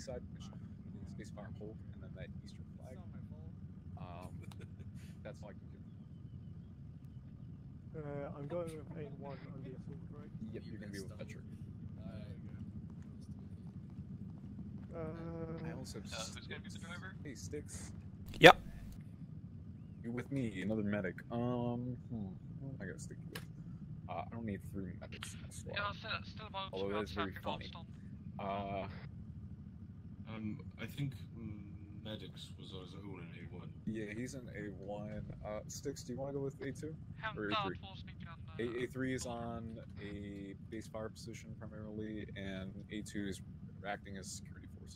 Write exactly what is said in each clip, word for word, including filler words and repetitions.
side, which is spacebar hold, and then that eastern flag. Um, that's all I can give. Uh, I'm going with A one on the assault, right? Yep, you're gonna be with Petrick. Uh, I also have Uh, who's gonna be the driver? Hey, Sticks. Yep. You're with me, another medic. Um, hmm, who am I gonna stick you with? Uh, I don't need three medics in my squad. Yeah, still, still about Although to that have is very traffic funny. Alston. Uh, Um, I think mm, Medics was on his own in A one. yeah, he's in A one. Uh, Sticks, do you want to go with A two? Or A That three? was me on, uh, A A3 is on a base fire position primarily, and A two is acting as security force.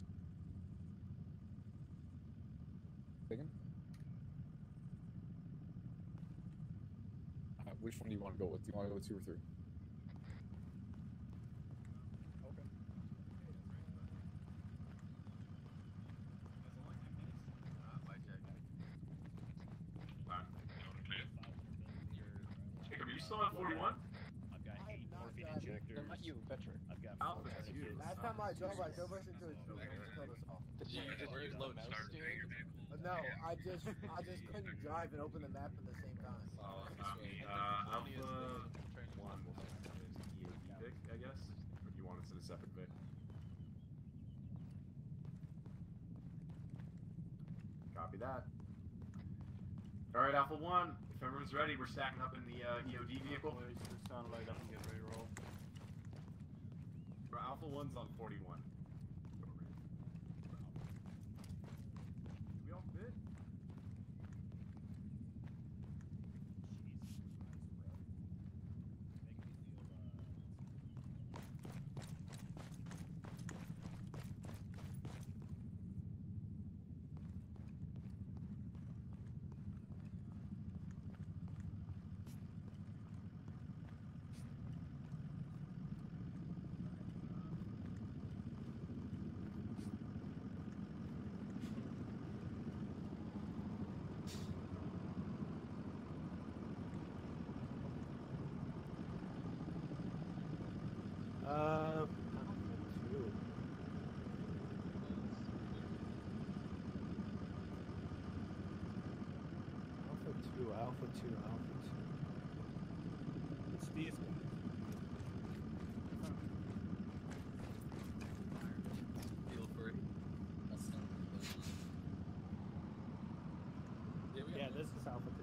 Second? Uh, which one do you want to go with? Do you want to go with two or three? Okay. Jacob, are you still on forty-one? I've got eight morphine injectors. Not you, Petrick. I've got Alpha four two. medikits. Last time I drove, I drove us into a tree and almost killed us all. Did you, did you load steering? But no, I just I just couldn't drive and open the map at the same time. Oh, not me. Uh, Alpha one is E A D pick, I guess? Or do you want it in a separate pick? Copy that. Alright, Alpha one, if everyone's ready, we're stacking up in the uh, E O D vehicle. Sound light up and get ready to roll. For Alpha one's on forty-one. We all fit? uh, Alpha two, Alpha two, Alpha two. It's these guys. Feel free. That's not yeah, we Yeah, this is Alpha two.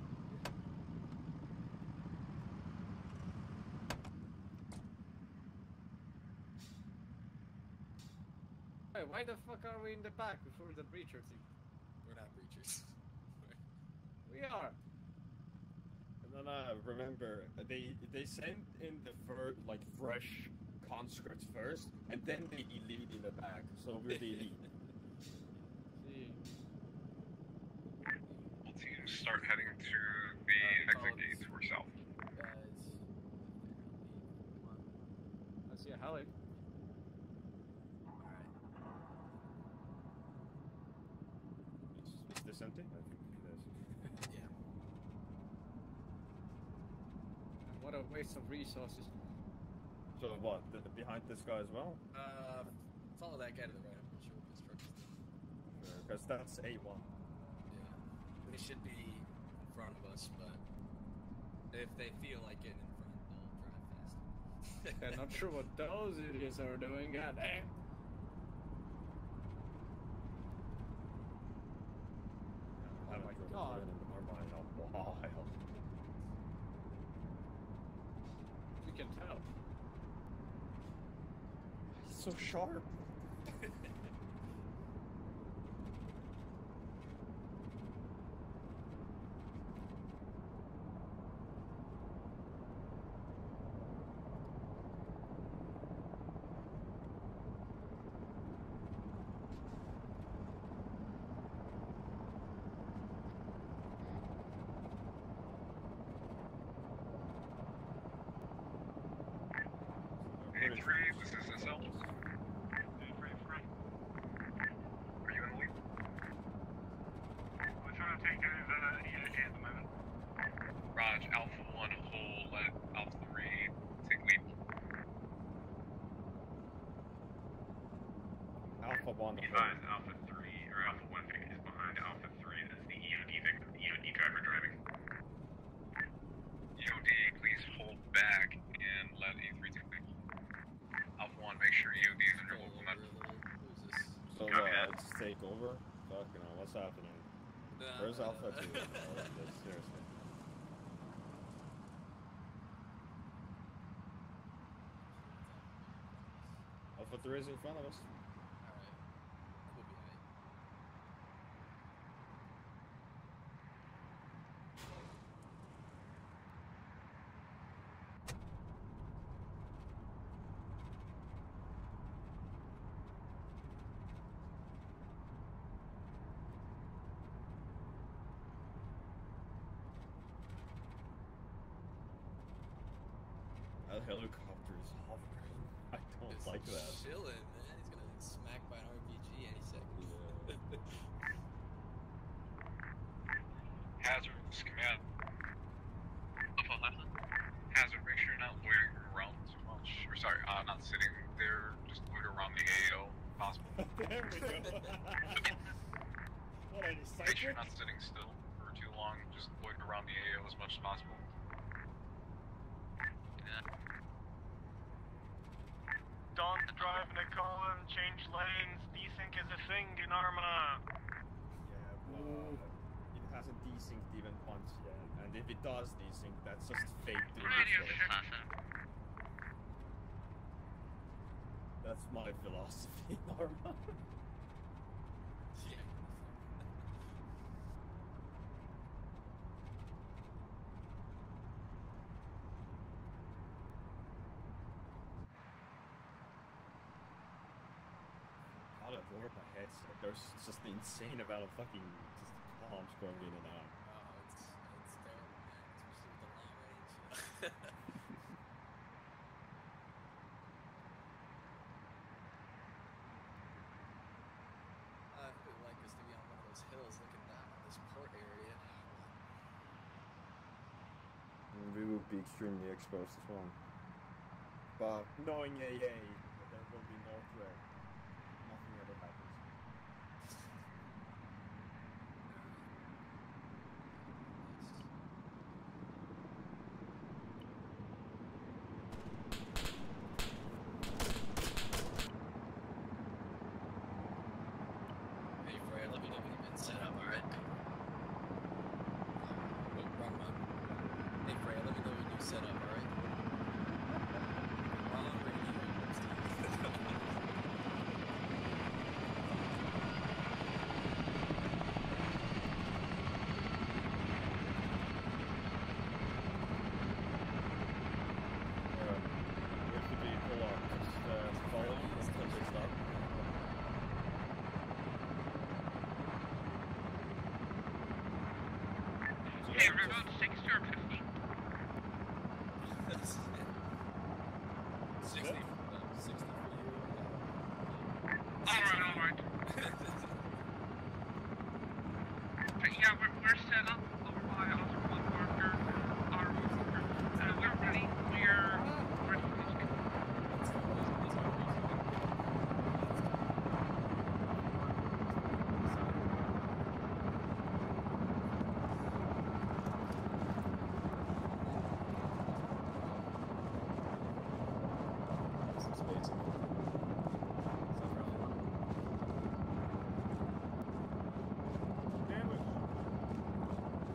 Hey, why the fuck are we in the back before the breacher team? We're not breachers. We are. No, no, remember, they they sent in the first, like, fresh conscripts first, and then they elite in the back, so we're the elite. See. All teams start heading to the exit gates for south. Guys. I see a heli. Is, is this empty? I think it is. Yeah. What a waste of resources. So what, the, the behind this guy as well? Uh, follow that guy to the right. I'm not sure what this truck is doing. Because that's A one. Yeah. They should be in front of us, but if they feel like getting in front, they'll drive fast. I'm not sure what those idiots are doing. God damn. Oh my God. Wow. We can tell. He's so sharp. A three, this is S L. Are you in the lead? We're trying to take over E O D at the moment. Raj, Alpha one, hold, let Alpha three take lead. Alpha Alpha one. Advise Alpha three, or Alpha one Vic is behind Alpha three. This is the E O D victim, E O D driver driving. E O D, please hold back and let E three take the Alpha one, make sure E O D is under local map. Who's this? So Copy uh, that. let's take over. Fucking hell, what's happening? Nah, Where's nah, Alpha nah. two? Oh, that's seriously. Alpha three is in front of us. Alright. We'll be alright. That helicopter is hovering. I don't It's like that. chilling, man. He's gonna get smacked by an R P G any second. Hazards, command. Alpha left. Hazard, make sure you're not loitering around too much. Or sorry, uh, not sitting there, just loiter around the A O if possible. There we go. What are these, Make sure you're psychic? not sitting still for too long, just loiter around the A O as much as possible. Dawn to drive in a column, change lanes, desync is a thing in Arma. Yeah, but uh, it hasn't desynced even once yet. And if it does desync, that's just fake doing Radio it. shift. That's my philosophy, Arma. Yeah. Out of over my headset, there's just an insane amount of fucking just bombs going in and out. Oh, it's it's terrible, man. Especially with the long range. I would like us to be on one of those hills looking down on this port area. And we will be extremely exposed as well. But knowing A A, there will be no threat. Nothing ever happens. Hey, Fred, let me know when you've been set up, alright? Oh, wrong one. Hey, Fred, let me know when you're set up, alright? Wrong radio, Uh, if the people are just uh, following until they stop. So Hey, yeah, we're just- about sixty or fifty. That's sixty, uh, sixty for you. Alright, alright. Yeah, we're, we're set up over by Alpha one marker. Our, uh, we're ready. We're ready for this. some space. Damage.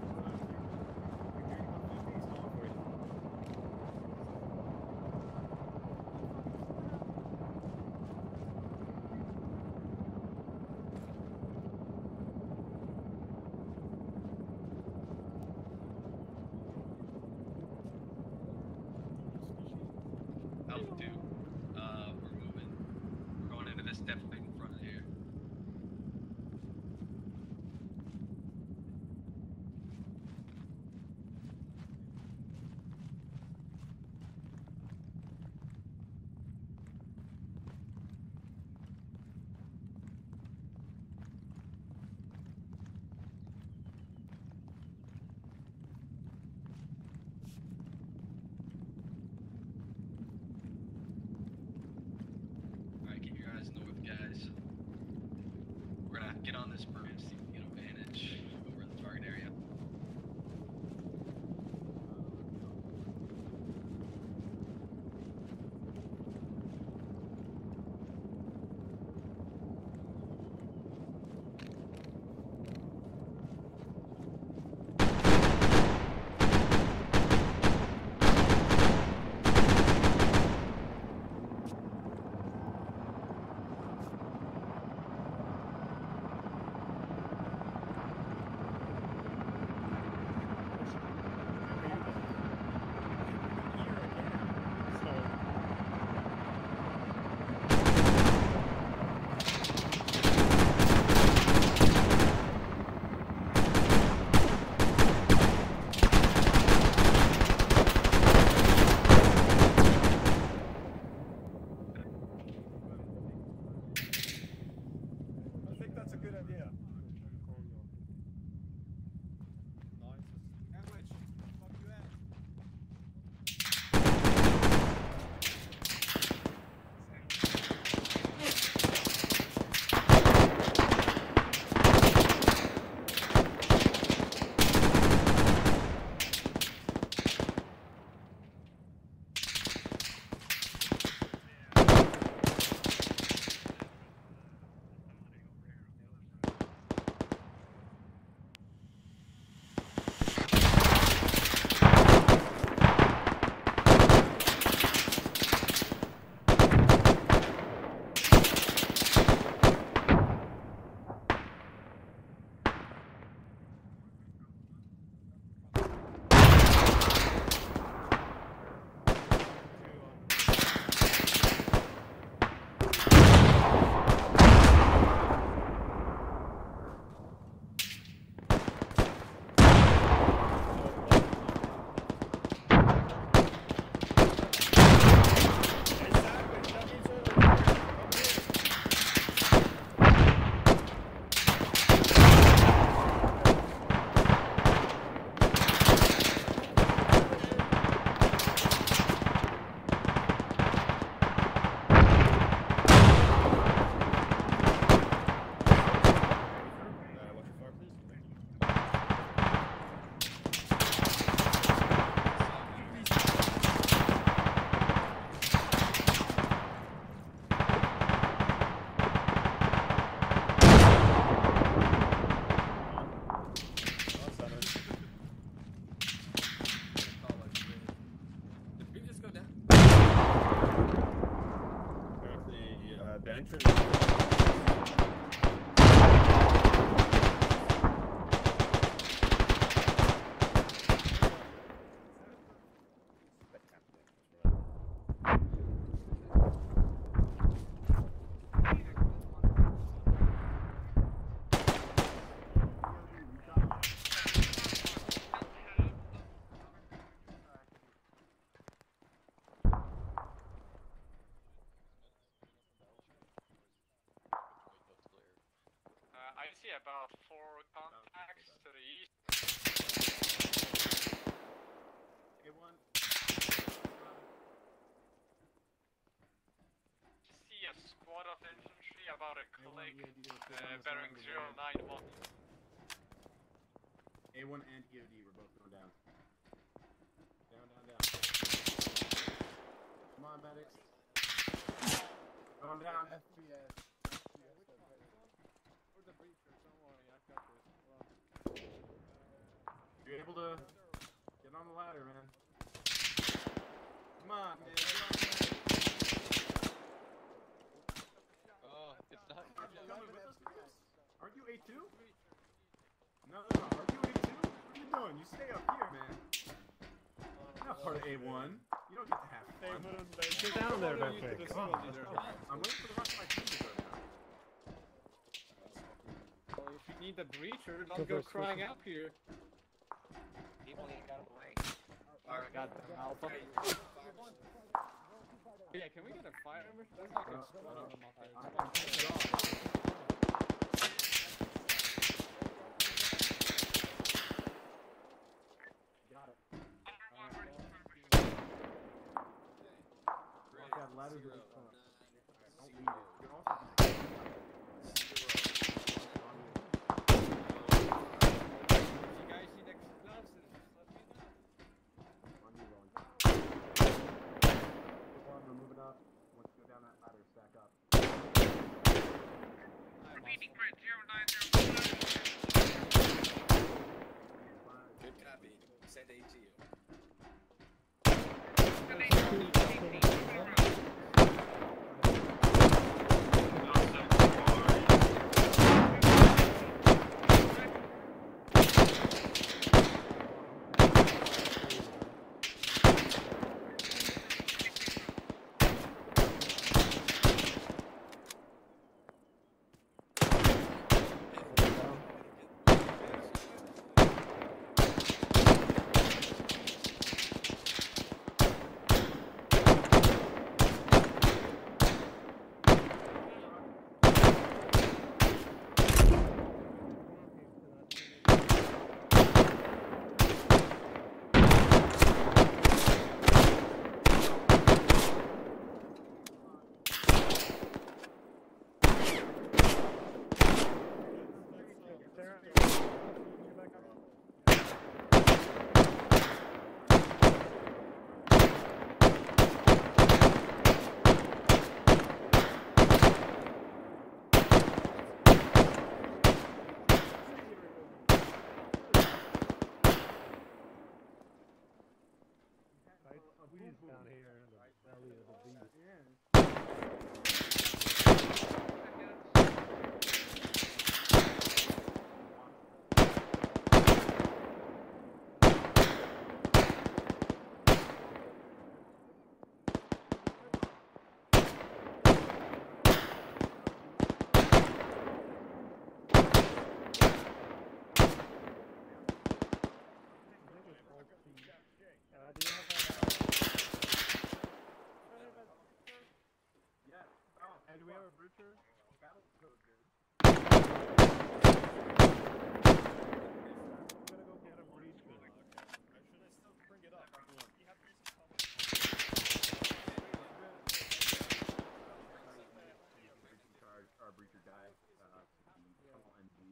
see about four contacts to the east. A one. See a squad of infantry about a click, uh, bearing zero nine one. A one and E O D, we're both going down. Down, down, down. Come on, medics. Going down. F P S. Or the breacher, don't worry, I got this. You're able to get on the ladder, man. Come on, man. Get on the ladder. Oh, it's not. Are you coming with us, Chris? Aren't you A two? No, no, no. Aren't you A two? What are you doing? You stay up here, man. You're not part of A one. You don't get to have fun. Get down there, real quick. Come on. I'm waiting for the rest of my team to go down. Well, if you need the breacher, don't go crying out here. People ain't got away. Alright, got them, Alpha. Yeah, can we get a fire mission? There's like a squad of them up there. I can take it off. Got it. I've got ladders in the front. Alright, don't leave it. You're also If you guys need explosives, just let me know. on you, Rowan. One, we're moving up. Once you go down that ladder, stack up. Repeating grid zero nine zero. Good copy. Send A to you. Down here in the belly of the beast. Uh, do you have that? And do we have a breacher? Battle code, dude. I'm gonna go get a breacher. Should I still bring it up? You have Charge our breacher guy. Uh, tunnel N G.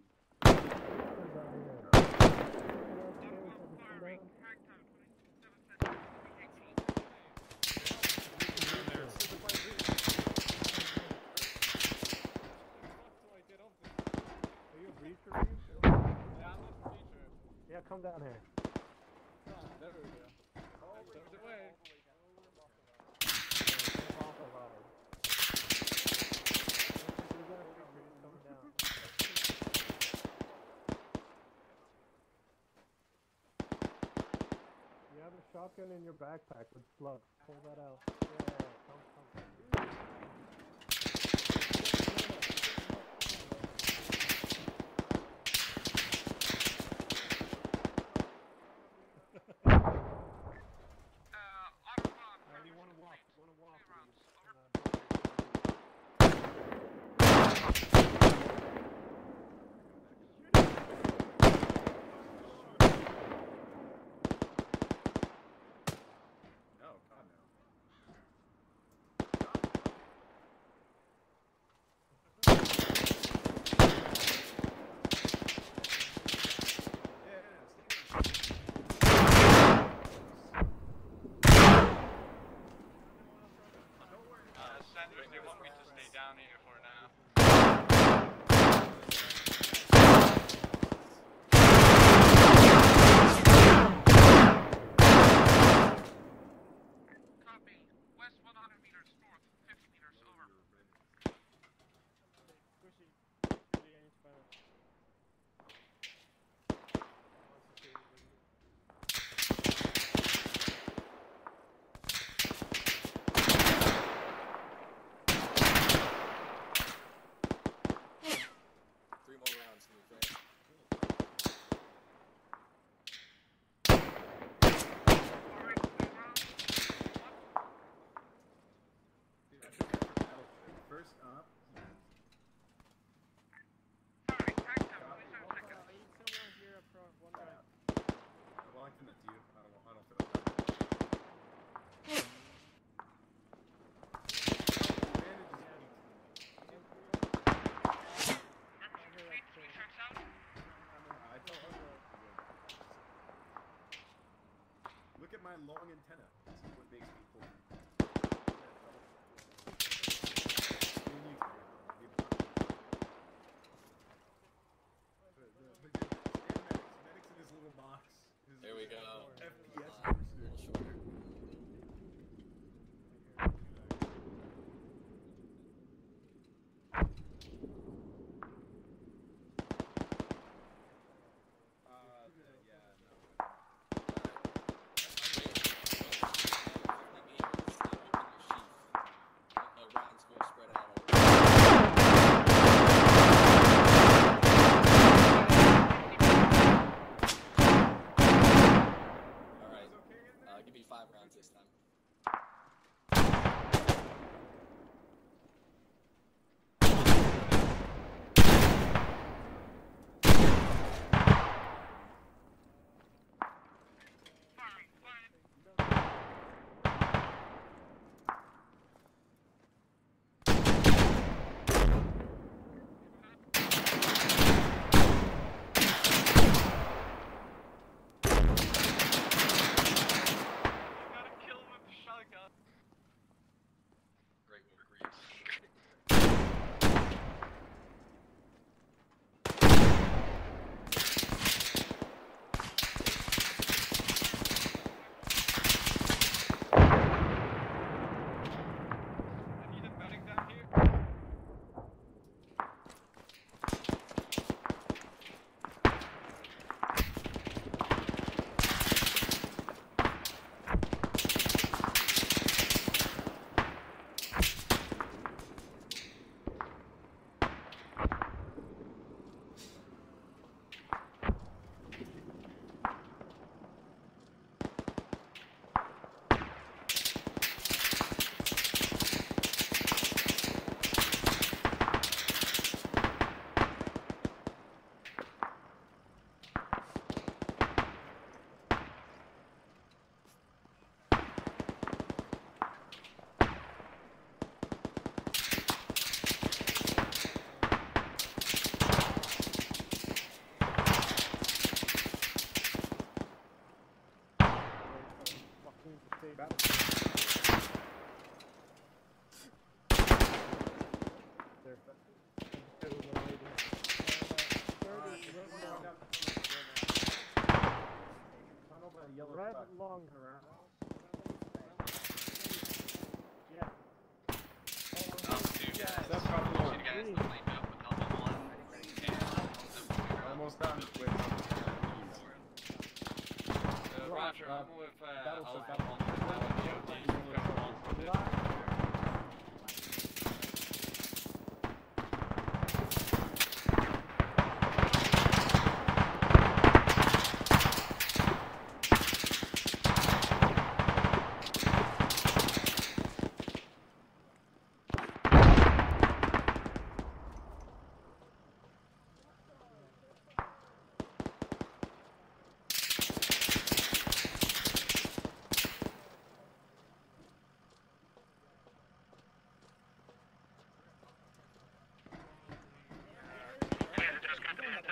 Yeah, come down here. There we go. There's a way. You have a shotgun in your backpack with slugs. Pull that out. Yeah, come, come.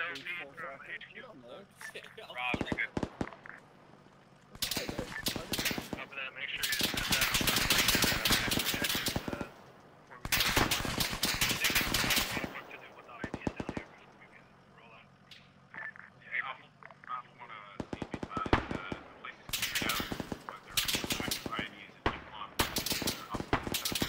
V from H Q. Rob, we good. Copy that. Make sure you set that up. Uh, before we go. Take work to do with the I Ds down here before we can roll out. Hey, Alpha, Alpha one, uh, need me by the place is cleared out, but there are active I Ds if you want. Alpha, set up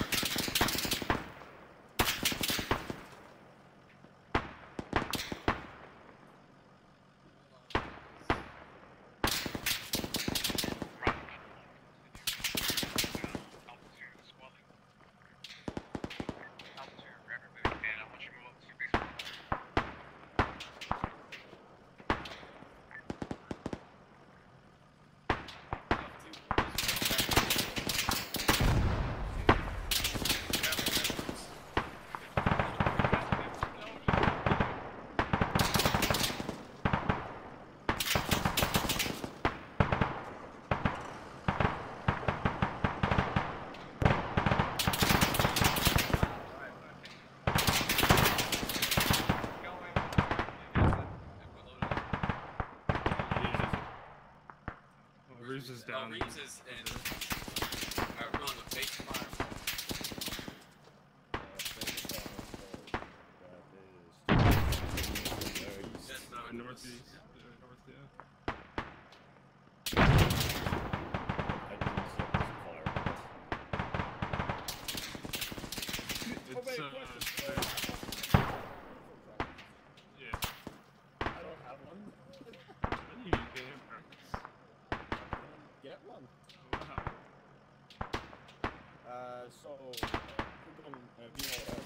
Reeves is down. Oh, Reeves is in. Alright, we're going with base fire. Yes, no, northeast. Uh, north, yeah. It's, uh, yeah. I don't have one. You can get him permits. Get one. Wow. Uh, so, uh, we're going, uh, V L S.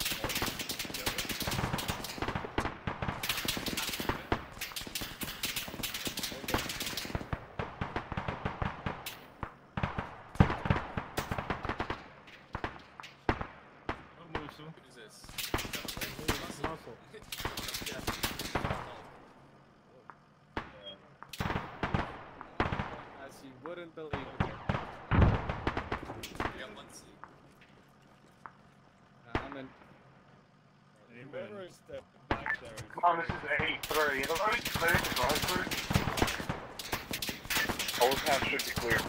Oh, Musu. What is this? Muscle. As you wouldn't believe it. We got one C. I'm in. Whoever is the back there is... Come on, this is eighty-three. The road's clear to drive through. Whole town should be clear.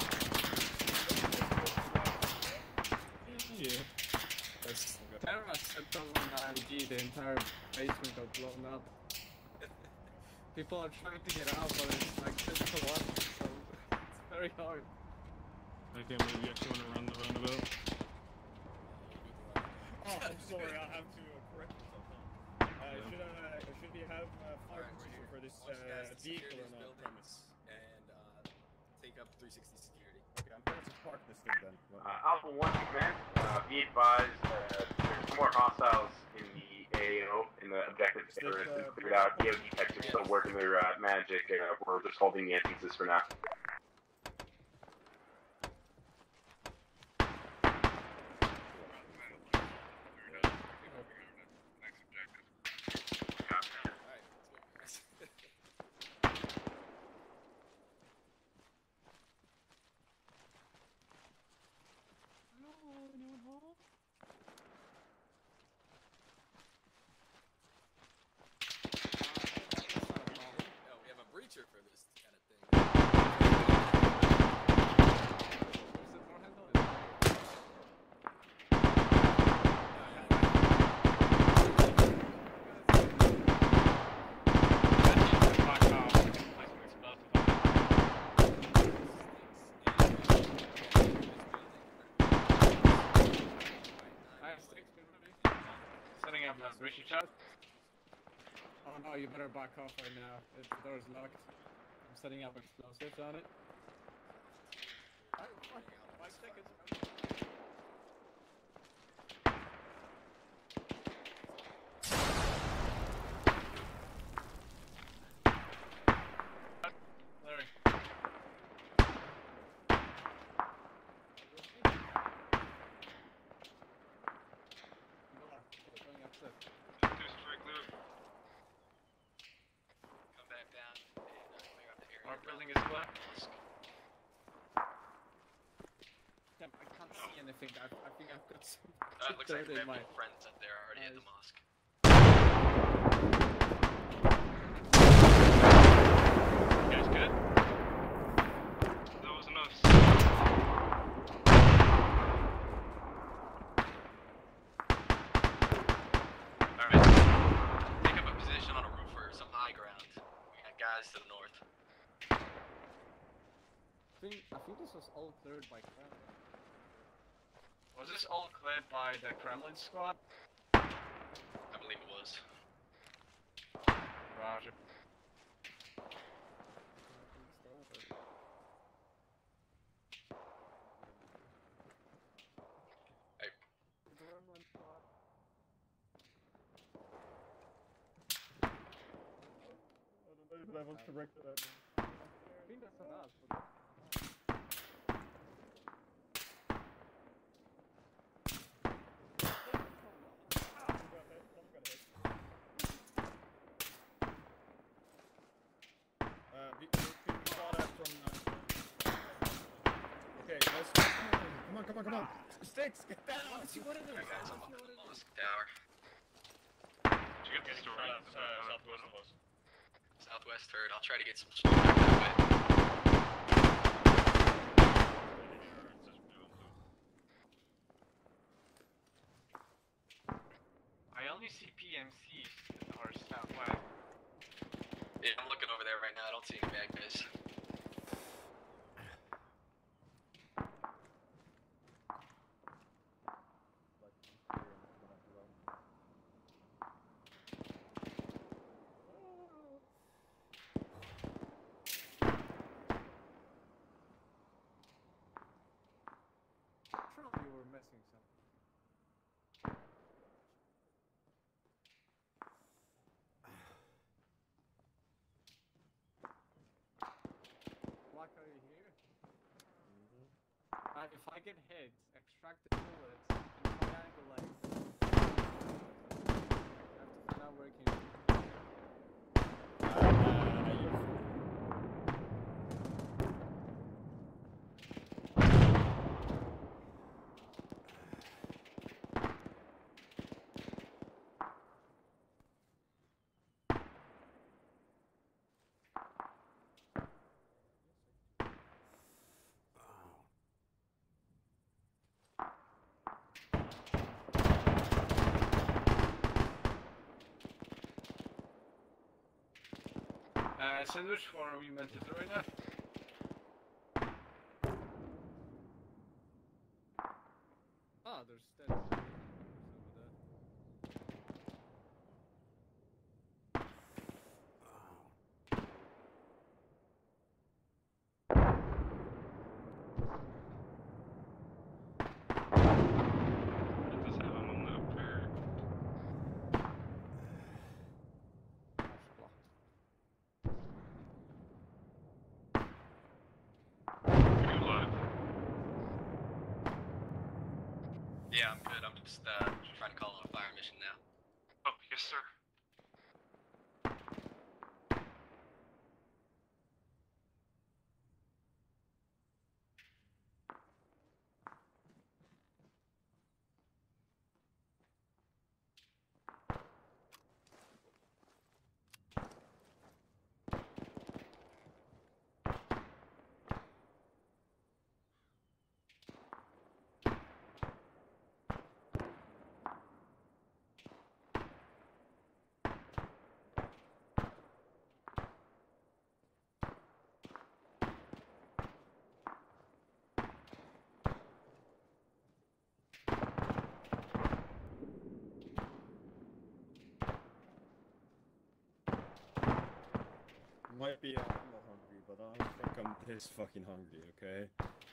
Yeah. There's cameras set on I M G, the entire basement got blown up. People are trying to get out, but it's like physical one, so it's very hard. Okay, maybe you actually want to run the roundabout. Oh, I'm sorry, I have to uh, correct myself now. Uh, should, I, should we have uh, fire Alright, protection for this I want you guys uh, to secure vehicle or these not? buildings and uh, take up three sixty security. Okay, I'm going to park this thing then. Uh, Alpha one command, uh, be advised, uh, there's more hostiles in the A O, in the objective area has been cleared out. The A O D techs are still working their uh, magic, uh, we're just holding the entrances for now. Oh, we have a breacher for this kind of thing. Setting up a breaching shot. Oh no, you better back off right now. It, the door's locked. I'm setting up explosives on it. Five seconds. Larry. Going upstairs. Come back down and uh, clear up the area. Our building is clear. Damn, I can't see anything. I, I think I've got some Uh, it looks like dirt we in have my... no friends up there already at the eyes. mosque. guys to the north. I think, I think this was all cleared by Kremlin. Was this all cleared by the Kremlin squad? I believe it was. Roger. Hey. Kremlin squad. I don't know if that was correct or not. I think that's an us, but... Uh, we, we, we saw that from. Uh, okay, let's. Come on, come on, come on! Sticks, get down! Let's see what it is. Guys, I'm on the Mollusk Tower. Did you get the story? Uh, southwest of us. Southwest third. I'll try to get some smoke. I only see P M Cs that are southwest. Yeah, I'm looking over there right now. I don't see any bad guys. Surely you were missing something. Black, are you here? Mm-hmm. Uh, if I get hit, extract the bullets and triangle like. I have to find out where it came from. Uh, you're Uh, sandwich, what are we meant to do right now? Ah, there's steps. Over there. It does have them on the upper. Are you alive? Yeah, I'm good. I'm just uh, trying to call on a fire mission now. Oh, yes, sir. might be a little hungry, but I don't think I'm this fucking hungry, okay?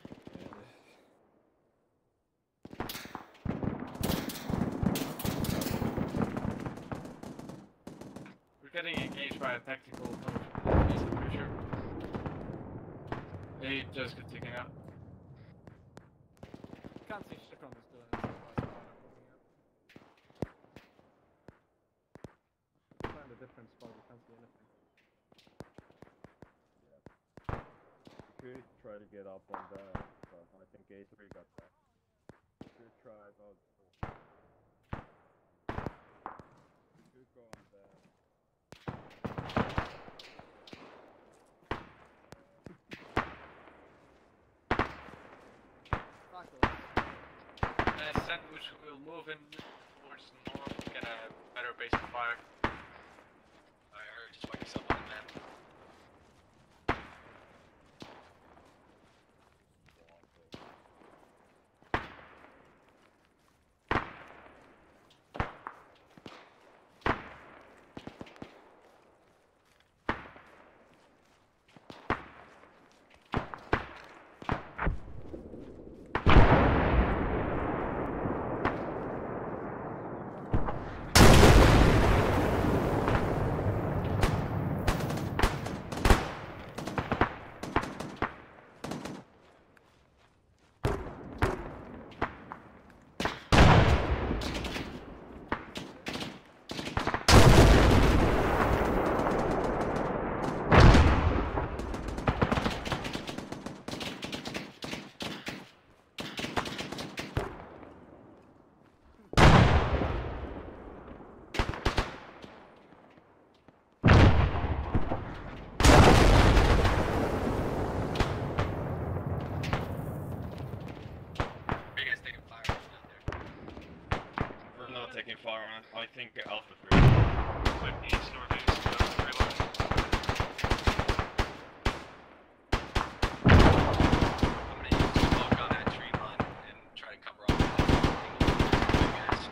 We're getting engaged by a tactical approach. I'm pretty sure. They just got taken out. Can't see shit on this building. That's the last spot I'm looking at. Find a different spot. We can't see anything. Could try to get up on that, but I think A three got that. Could try, but could go on that. Fuck off. Uh, sandwich will move in towards the north, get a better base of fire. I heard. Just wipe yourself on the map. environment. I think Alpha three. Like east, northeast, uh, three lines. I'm gonna use smoke on that tree line and try to cover off that angle.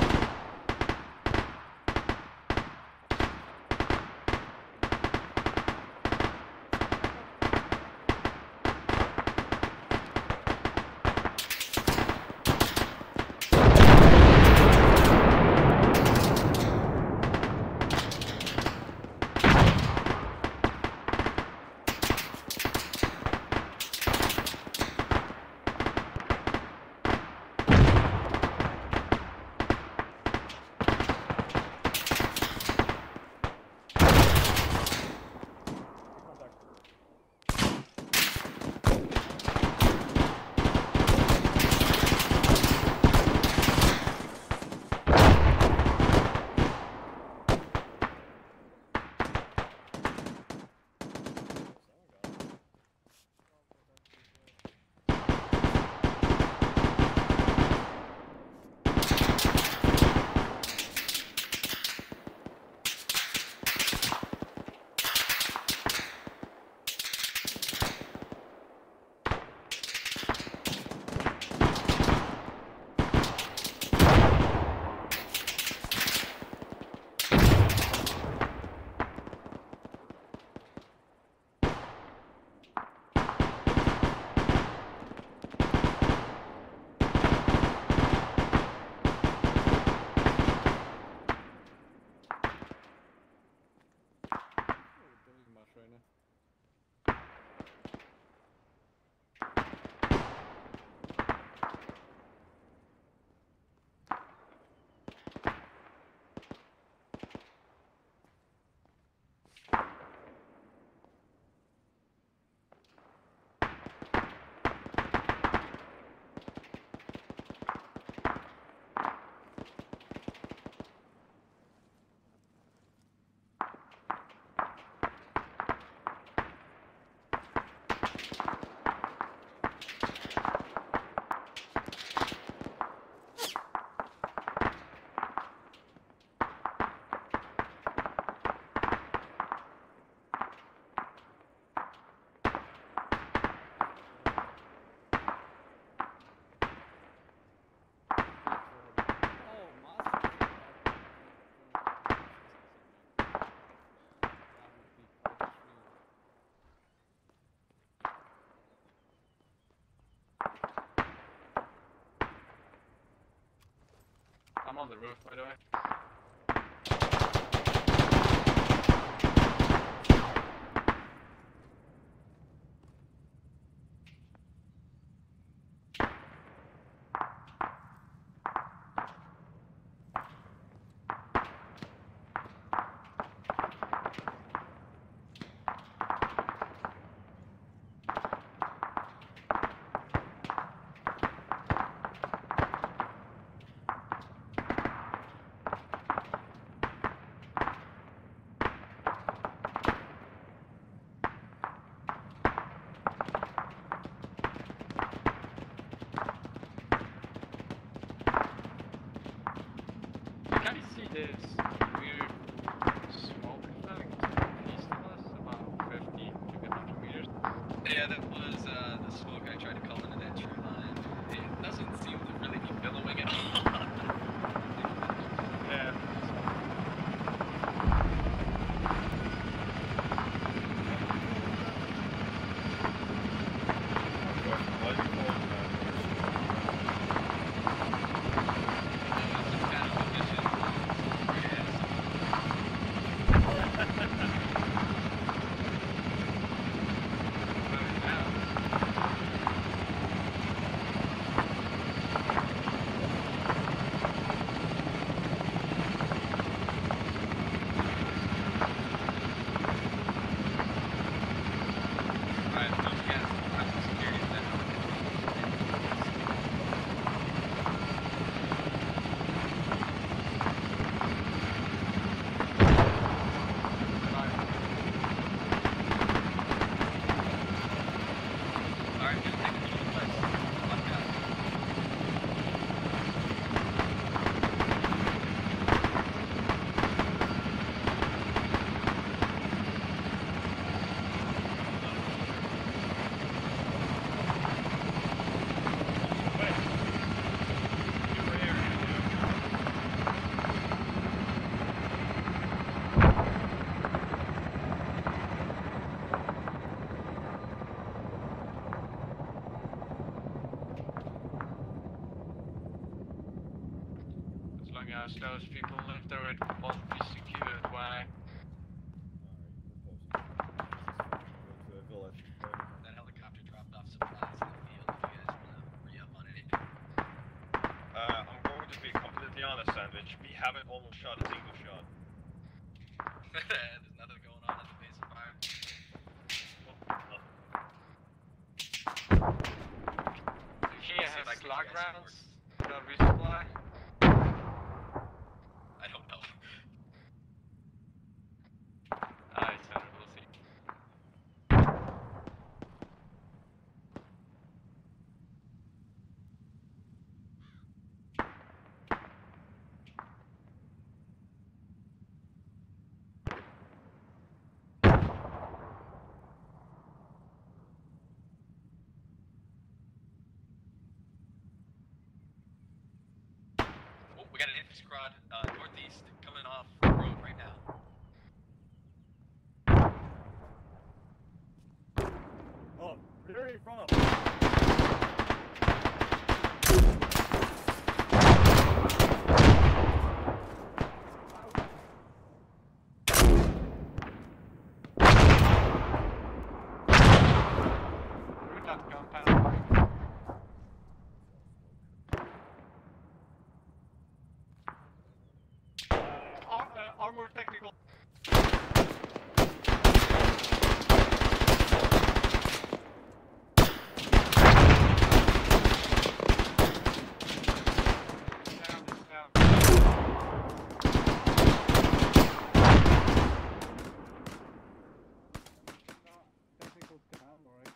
I'm on the roof, by the way. This weird smoke effect east of us, about fifty, maybe one hundred meters. Yeah, that was uh, the smoke I tried to call into that tree line. It doesn't seem to really be billowing at all. Yeah. because those people live there, it won't be secured. Why? Go to a village. That helicopter dropped off supplies in the field. If you guys want to re-up on anything. Uh, I'm going to be completely honest, Sandwich. We haven't almost shot a single shot. There's nothing going on at the base of fire. He has slug rounds. No resupply. I don't know. Alright, so we'll see. Oh, we got an infantry squad uh, northeast coming off the road right now. Oh, they're in front of us. We're not compound. Ar uh, armor technical. Down, it's down. Technical command, alright.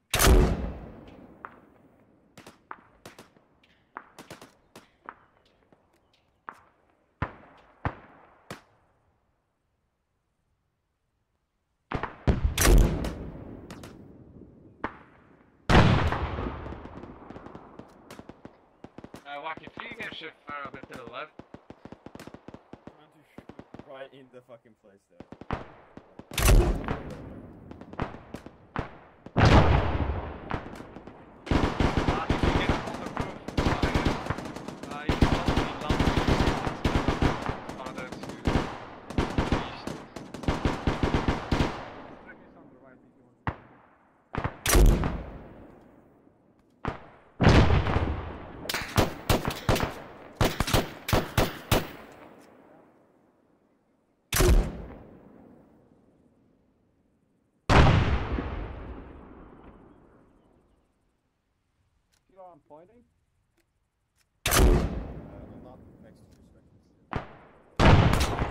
Uh, Wacky, if you can shift fire a bit to the left. Trying to shoot right in the fucking place there. Uh, if you get on the roof, uh, uh, you can probably lump farther to the east. Check is on the right if you want to. See where I'm pointing? Uh, I'm not next to you, Spectres.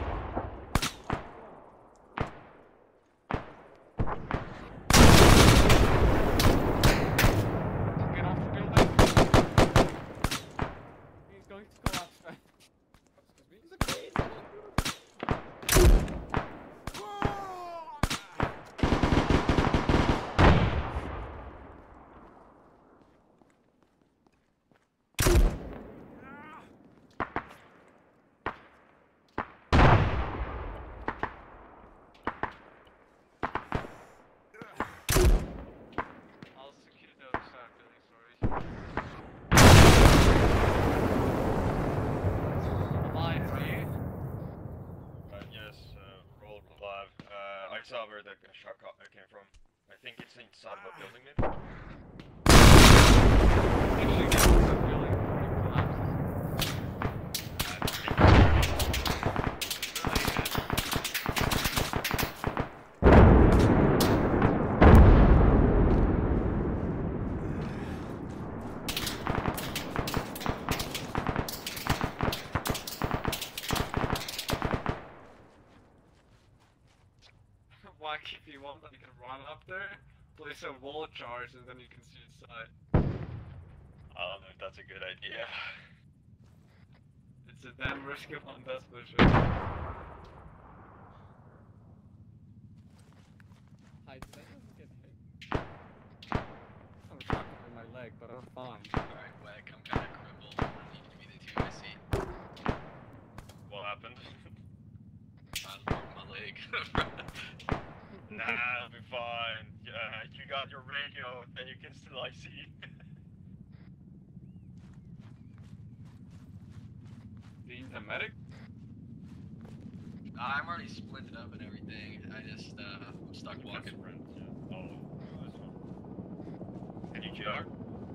Get off the building. He's going to collapse. I'll secure those uh, building stories. Alive, are you? Uh, yes, uh, roll alive. Uh, I saw where the shot co- came from. I think it's inside of a building, maybe? Actually, get off that building before it collapses. I think it's Really good. Wacky, if you want, you can run up there, place a wall charge, and then you can see inside. I don't know if that's a good idea. It's a damn risky one, that's for sure. Hi, did I just get hit? I'm shocked in my leg, but I'm fine. Alright, Wack, I'm kind of crippled. I need to be the two I see. What happened? I broke my leg. Nah, it'll be fine. Yeah, you got your radio, then you can still I C. The being the medic? Uh, I'm already splinted up and everything. I just, uh, I'm stuck walking. Oh, that's fine. Can you Q R?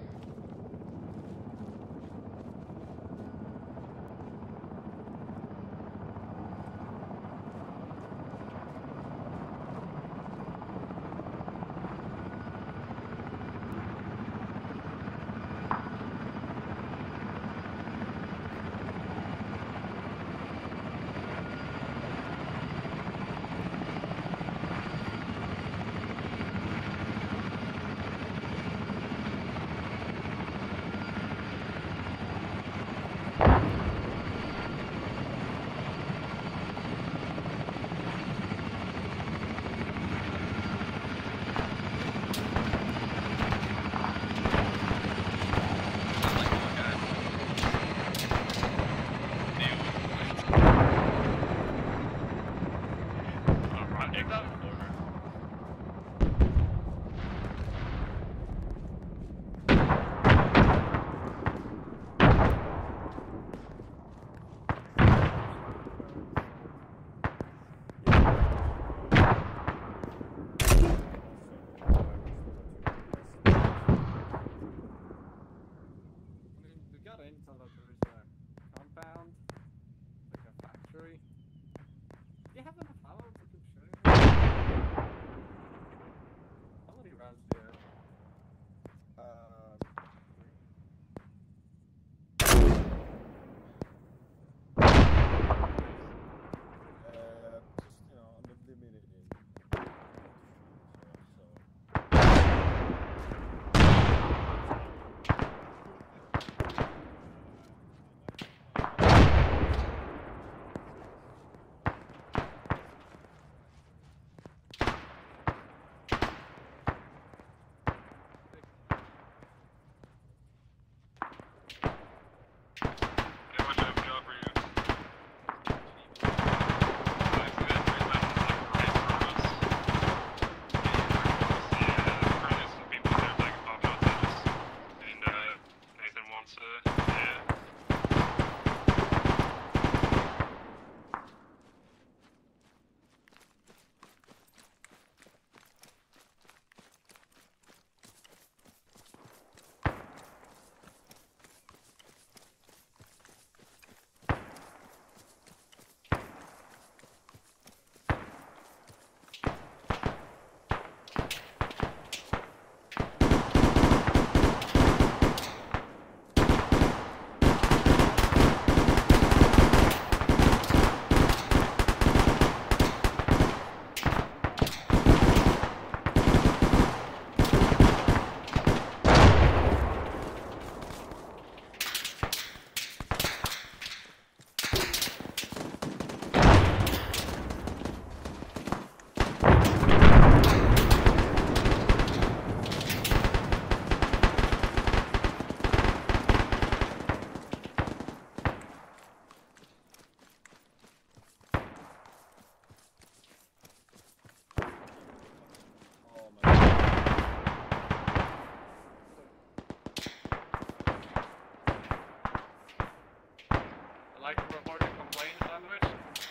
Like to report a complaint sandwich?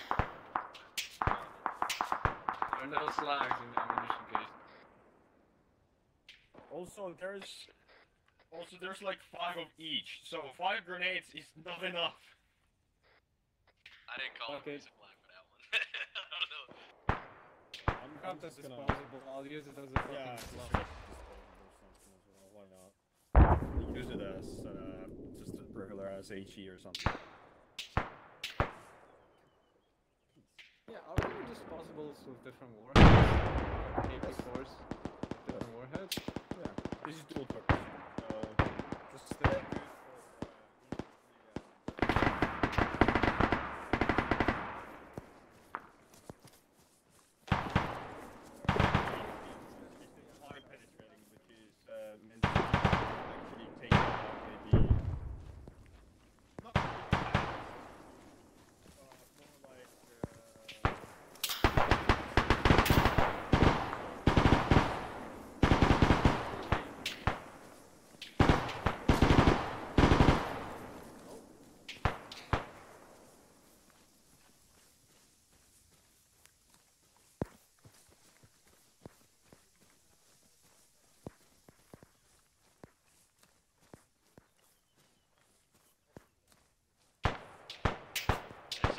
There are no slags in the ammunition case. Also, there's also there's like five of each, so five grenades is not enough. I didn't call Okay. it black for that one. I don't know. I'm, Got I'm this just gonna. disposable, I'll use it as a fucking Yeah, slug. just disposable something as well. Why not? Use it as uh, just a regular as HE or something. Yeah, are there disposables with different warheads? A P fours, different warheads? Yeah, this is dual purpose. So just uh, good for high penetrating, which is uh, meant to actually take out maybe not really fast, but more like. Uh,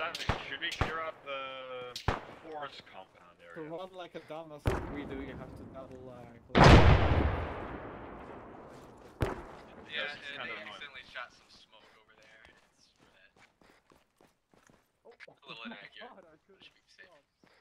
Savage, should we clear out the forest compound To area? run like a dumbass like we do, you have to double uh, Yeah, Yes, it's uh, kind they of annoying. accidentally shot some smoke over there. It's for that. Oh, A little inaccurate. God, I Should be safe.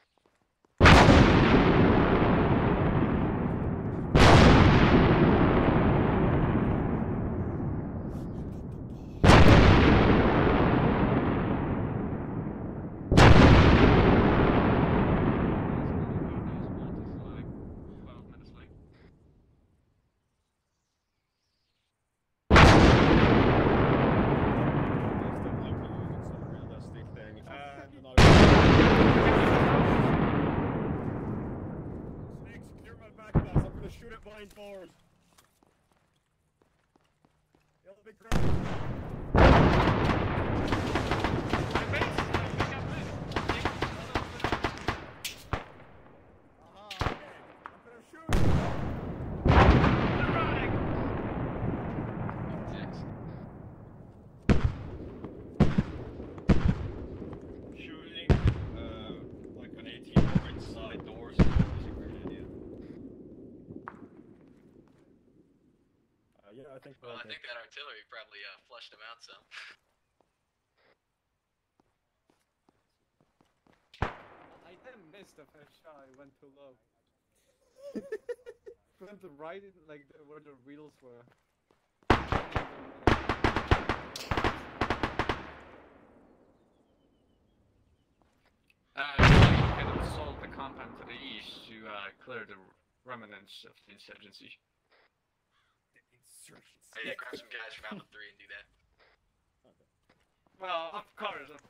Shoot it blindfold. Yellow big crowd. Shooting, uh, like an eighteen over inside doors is always a great idea. Uh, yeah, I think. Well, I okay. think that artillery probably uh, flushed them out some. I then missed the first shot, I went too low. Went right in, like, the, where the wheels were. Uh, you can assault the compound to the east to uh, clear the remnants of the insurgency. Hey, yeah, grab some guys from Alpha three and do that. Well, of course. Uh,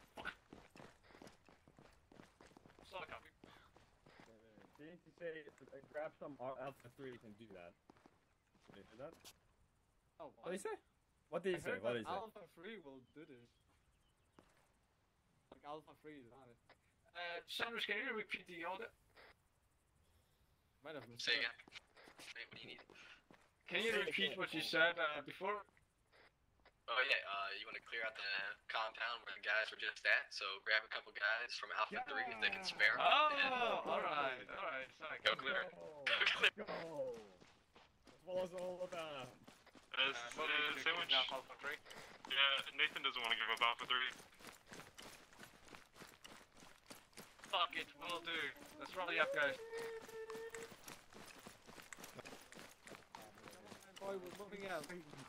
Solid copy. Didn't you say uh, grab some Al- Alpha threes and do that? Did you hear that? Oh, What did he say? What did he I say? heard What that did he say? Alpha three will do this. Like, Alpha three is on it. Uh, Sanders, can you repeat the order? Might have missed Say it. again. Hey, what do you need? Can you repeat what you said uh, before? Oh yeah, uh, you want to clear out the compound where the guys were just at, so grab a couple guys from Alpha three if they can spare them. Oh, alright, alright. Sorry, Go clear it. Go clear it. Go! That's what it's all about. Uh, uh, Sandwich, Alpha three. yeah, Nathan doesn't want to give up Alpha three. Fuck it, will do. Let's rally up, guys. Boy, we're moving out.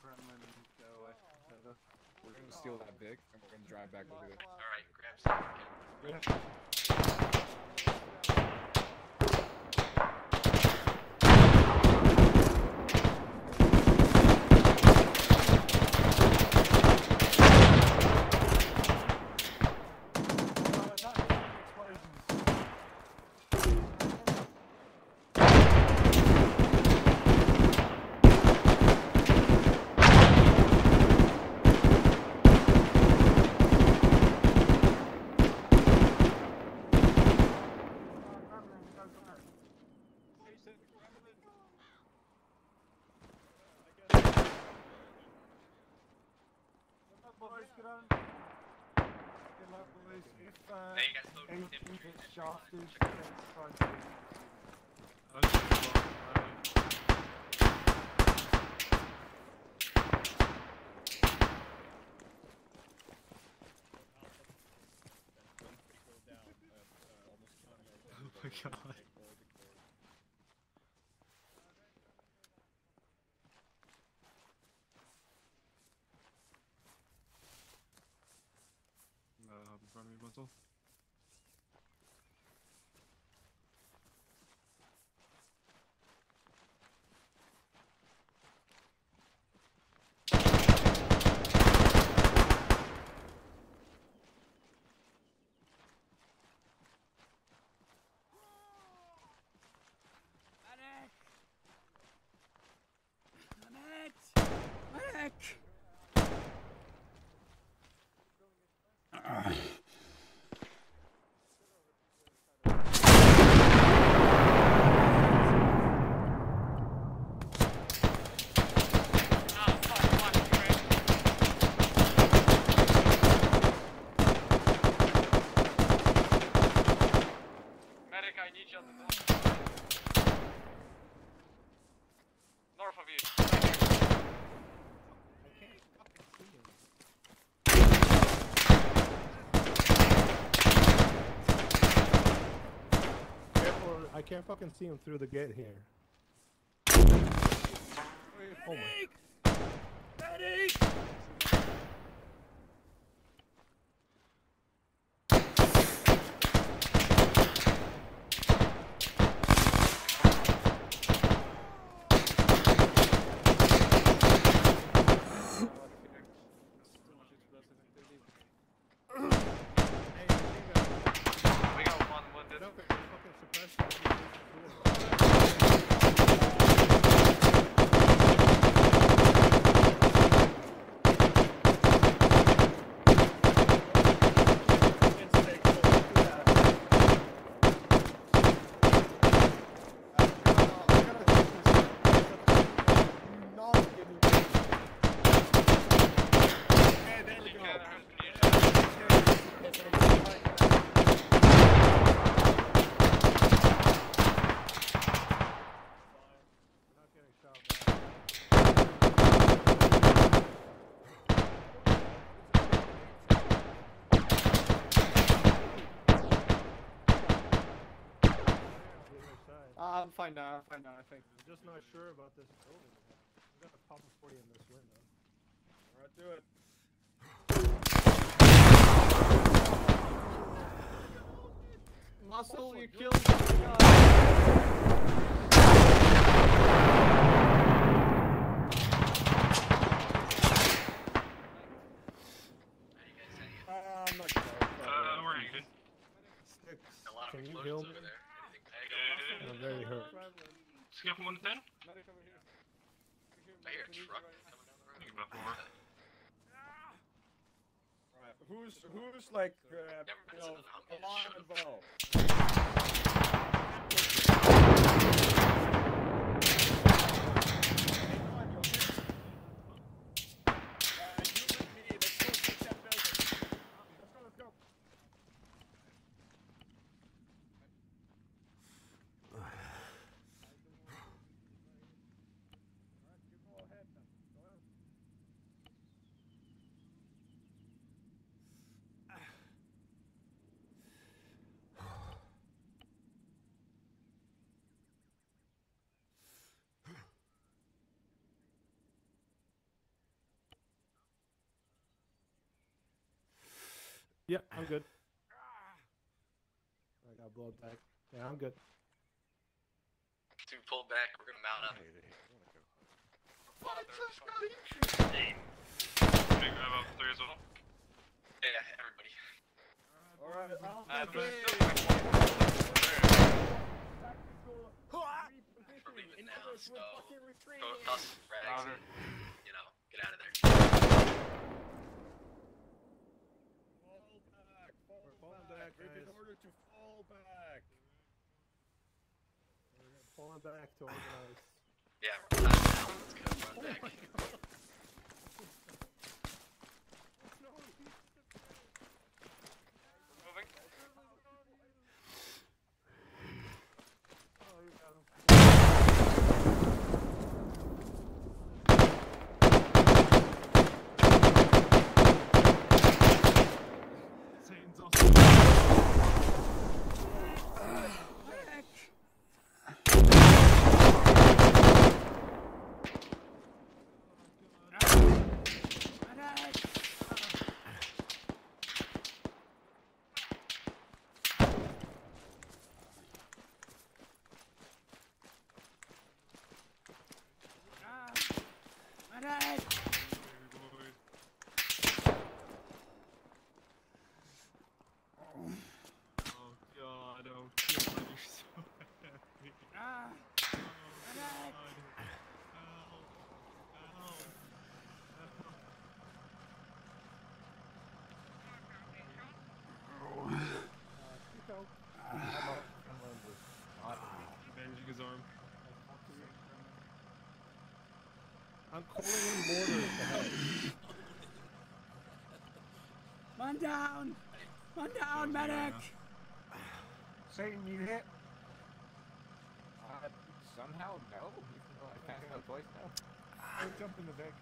We're gonna steal that Vic, and we're gonna drive back over there. Alright, grab some. Okay. Hey, you guys load infantry. Oh my god. Uh, in front of me, Muscle. medic, I need you on the north. North of you. Careful, I can't fucking see him through the gate here. Oh my. Medic! We got one wounded. Uh, I'm fine now, I'm fine now, I think. I'm just not sure about this building. I'm gonna pop a forty in this window. Alright, do it. Muscle, you killed the guy. Uh, I'm not sure. Uh, we're good. A lot of Can you explosions heal over me? there. I'm very hurt. Scale from one to ten? I hear a truck coming down the road. Think about four. Alright, who's, who's like, uh, you know, alive and well? Yeah, I'm good. I got blood back. Yeah, I'm good. Two pull back, we're gonna mount up. Can you grab up three as well? Yeah, everybody. Alright, Uh, I'll We're leaving now, so go toss some frags and, you know, get out of there. Fall back, fall back. We've been ordered to fall back. We're falling back to organize. Yeah, we're not now. Let's go run back. Moving. Oh, you got him. Satan's also. Oh god, oh god, you're so happy. Ah! Oh god. Ow. Ow. Bandaging his arm. I'm calling in mortars to help. Man down! Man down, medic! Satan, you hit? Uh, somehow, no. Even though I passed out twice now. I jump in the Vic.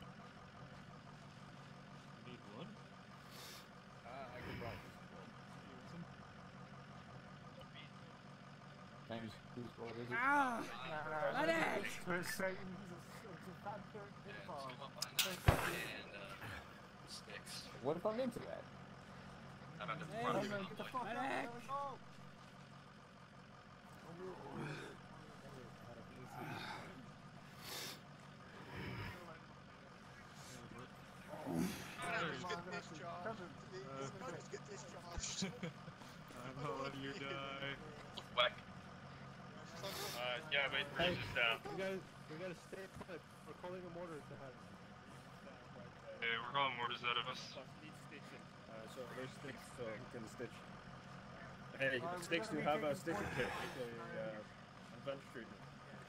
You need one? Uh, I could probably just roll. James, whose roll is it? Ah! Medic! It's Satan. It's a fat third pinball. And, uh, sticks. What if I'm into that? How about the Hey, front of man, your get the boy? fuck out. There we go. I'm gonna let you die. Whack. Uh, yeah, wait, Hey, Bruce is down. we gotta, we gotta stay put. We're calling a mortar to have. Hey, we're calling mortars out of us. Need stitching. Uh, so there's sticks, so he can stitch. Hey, Uh, sticks do we're have a taking stitching point. kit, a uh, advanced treatment.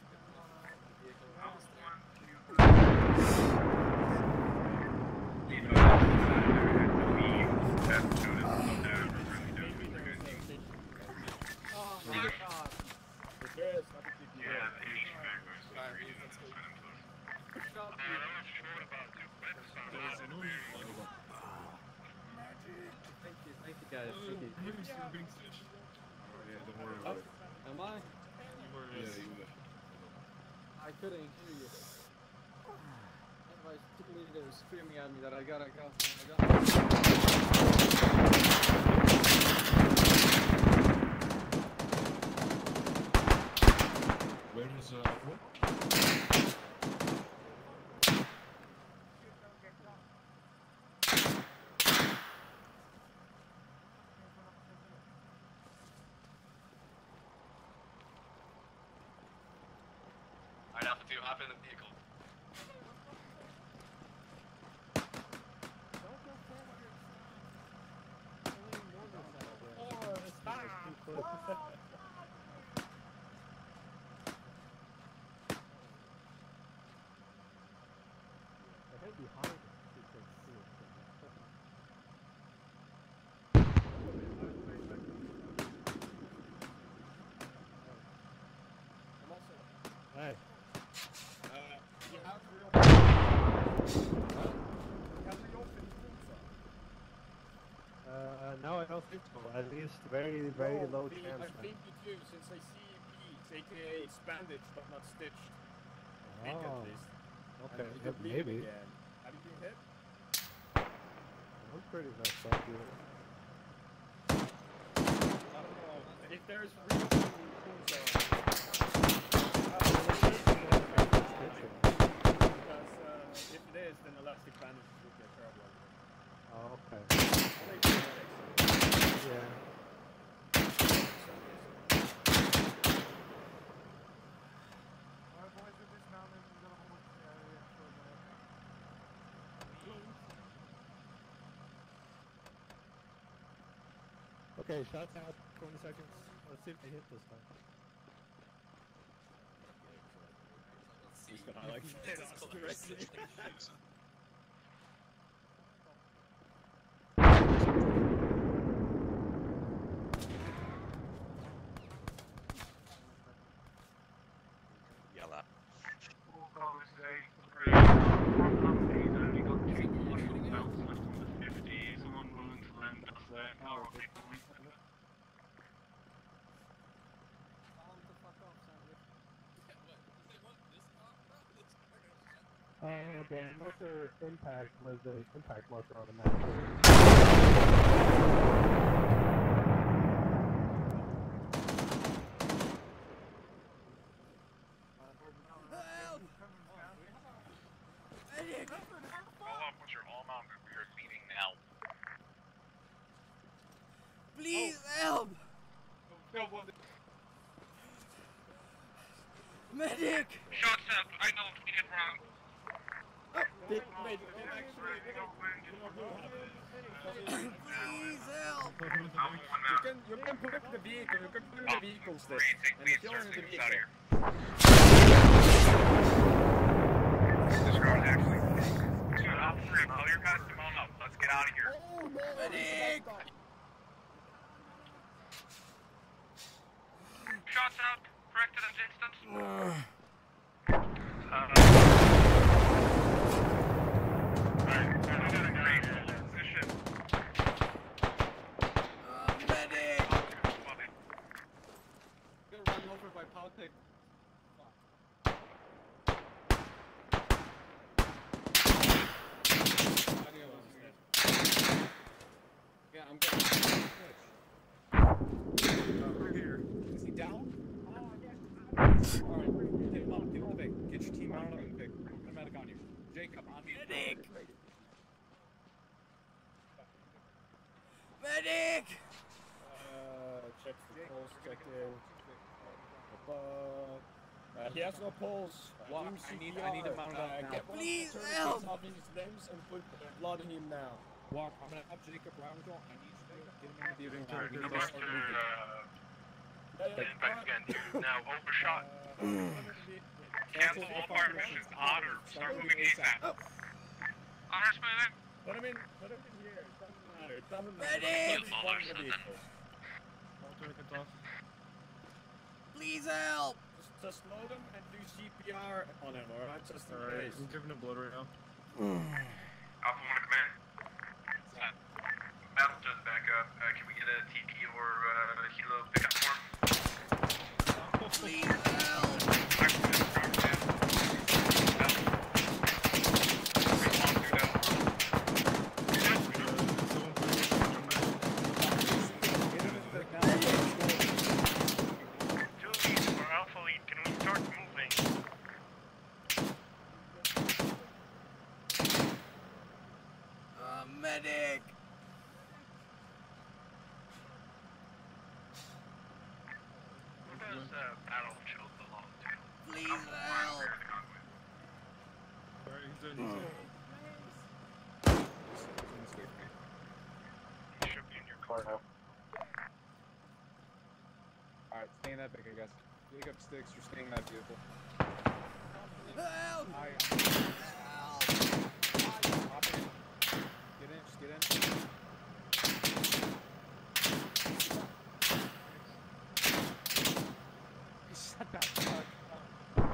Thank you guys. Thank you. Yeah, don't worry about it. Am I? Yeah, you will. I couldn't hear you. Otherwise, two leaders screaming at me that I gotta go. I gotta Where is uh what? Alright, Alpha two, hop in the vehicle. It'd be hard to take serious. I'm also, Hey. uh, you have real You have real fingerprints on. Uh, no, I don't think so. At least very, very No, low the- chance. I man. think you do, since I see beads, aka it's bandaged but not stitched. I think Oh, at least. okay, And you yeah, could bleed maybe. again. Have you been hit? I'm pretty messed up here. I don't know. If there's real wounds on, because uh, if it is, then elastic bandages would be a terrible idea. Oh, okay. I'll make sure that Yeah. Alright, boys, we're dismounting. We're gonna hold the area for a minute. Okay, shots out. twenty seconds. Let's see if they hit this time. Let's see. Just gonna like hit us directly. Yell out. We'll call this a three. Our company's only got two marshal belts left on the fifty. Is someone willing to lend us their car or vehicle? Uh, the marker impact was the impact marker on the map. Follow up with your all mount. We are leaving now. Please help! Medic! Shots up. I know what we did wrong. Wait, wait, actually, you know, you know who happened? Please help! I'm one You now. can, you can put it in the vehicle, you can put it in the vehicle stick. Three, take And lead, if you're start in the taking us out vehicle. of here. This road actually. Dude, officer, tell your guys to mount up. Let's get out of here. Medic! shots out. Corrected in instant. Uh, Alright, so I'm gonna go in position. Uh, medic! I'm gonna run over by politics. Yeah, I'm gonna switch. Uh, right here. Is he down? Oh, yeah. Alright, get him up, get him on the pick. Get your team out on the pick. Put a medic on you. Jacob, on me. Medic! Medic! Uh, check the pulse, check in. Uh, he has no pulse. Walk, Do I need- C P R. I need to mount up uh, now. Get one of the Please tourniquets help! off his limbs and put blood in him now. Walk, I'm gonna have Jacob round go. I need you to get him on the Getting now. We turned need to to the start moving. Yeah, yeah, Getting back again. Now, overshot. uh, Cancel all fire missions. Otter, start moving ASAP. Otter's moving. Put him in, put him in here. It doesn't matter. It doesn't Medic! matter. Kill Otters and then Please help! Just, just load him and do C P R on him, alright? Just in Alright, case. I'm giving him blood right now. Alpha one to command. Battle just back up. Uh, can we get a T P or uh, helo pickup form? Please help! Julie, for Alpha Lead, can we start moving? Uh, medic! Who does uh, battle shield belong to? Please help! Alright, he's in, he's in. He should be in your car now. Alright, stay in that pick, I guess. Jacob sticks, you're staying in that vehicle. Help! I, Help! hop in. Get in, just get in. Shut that fuck up.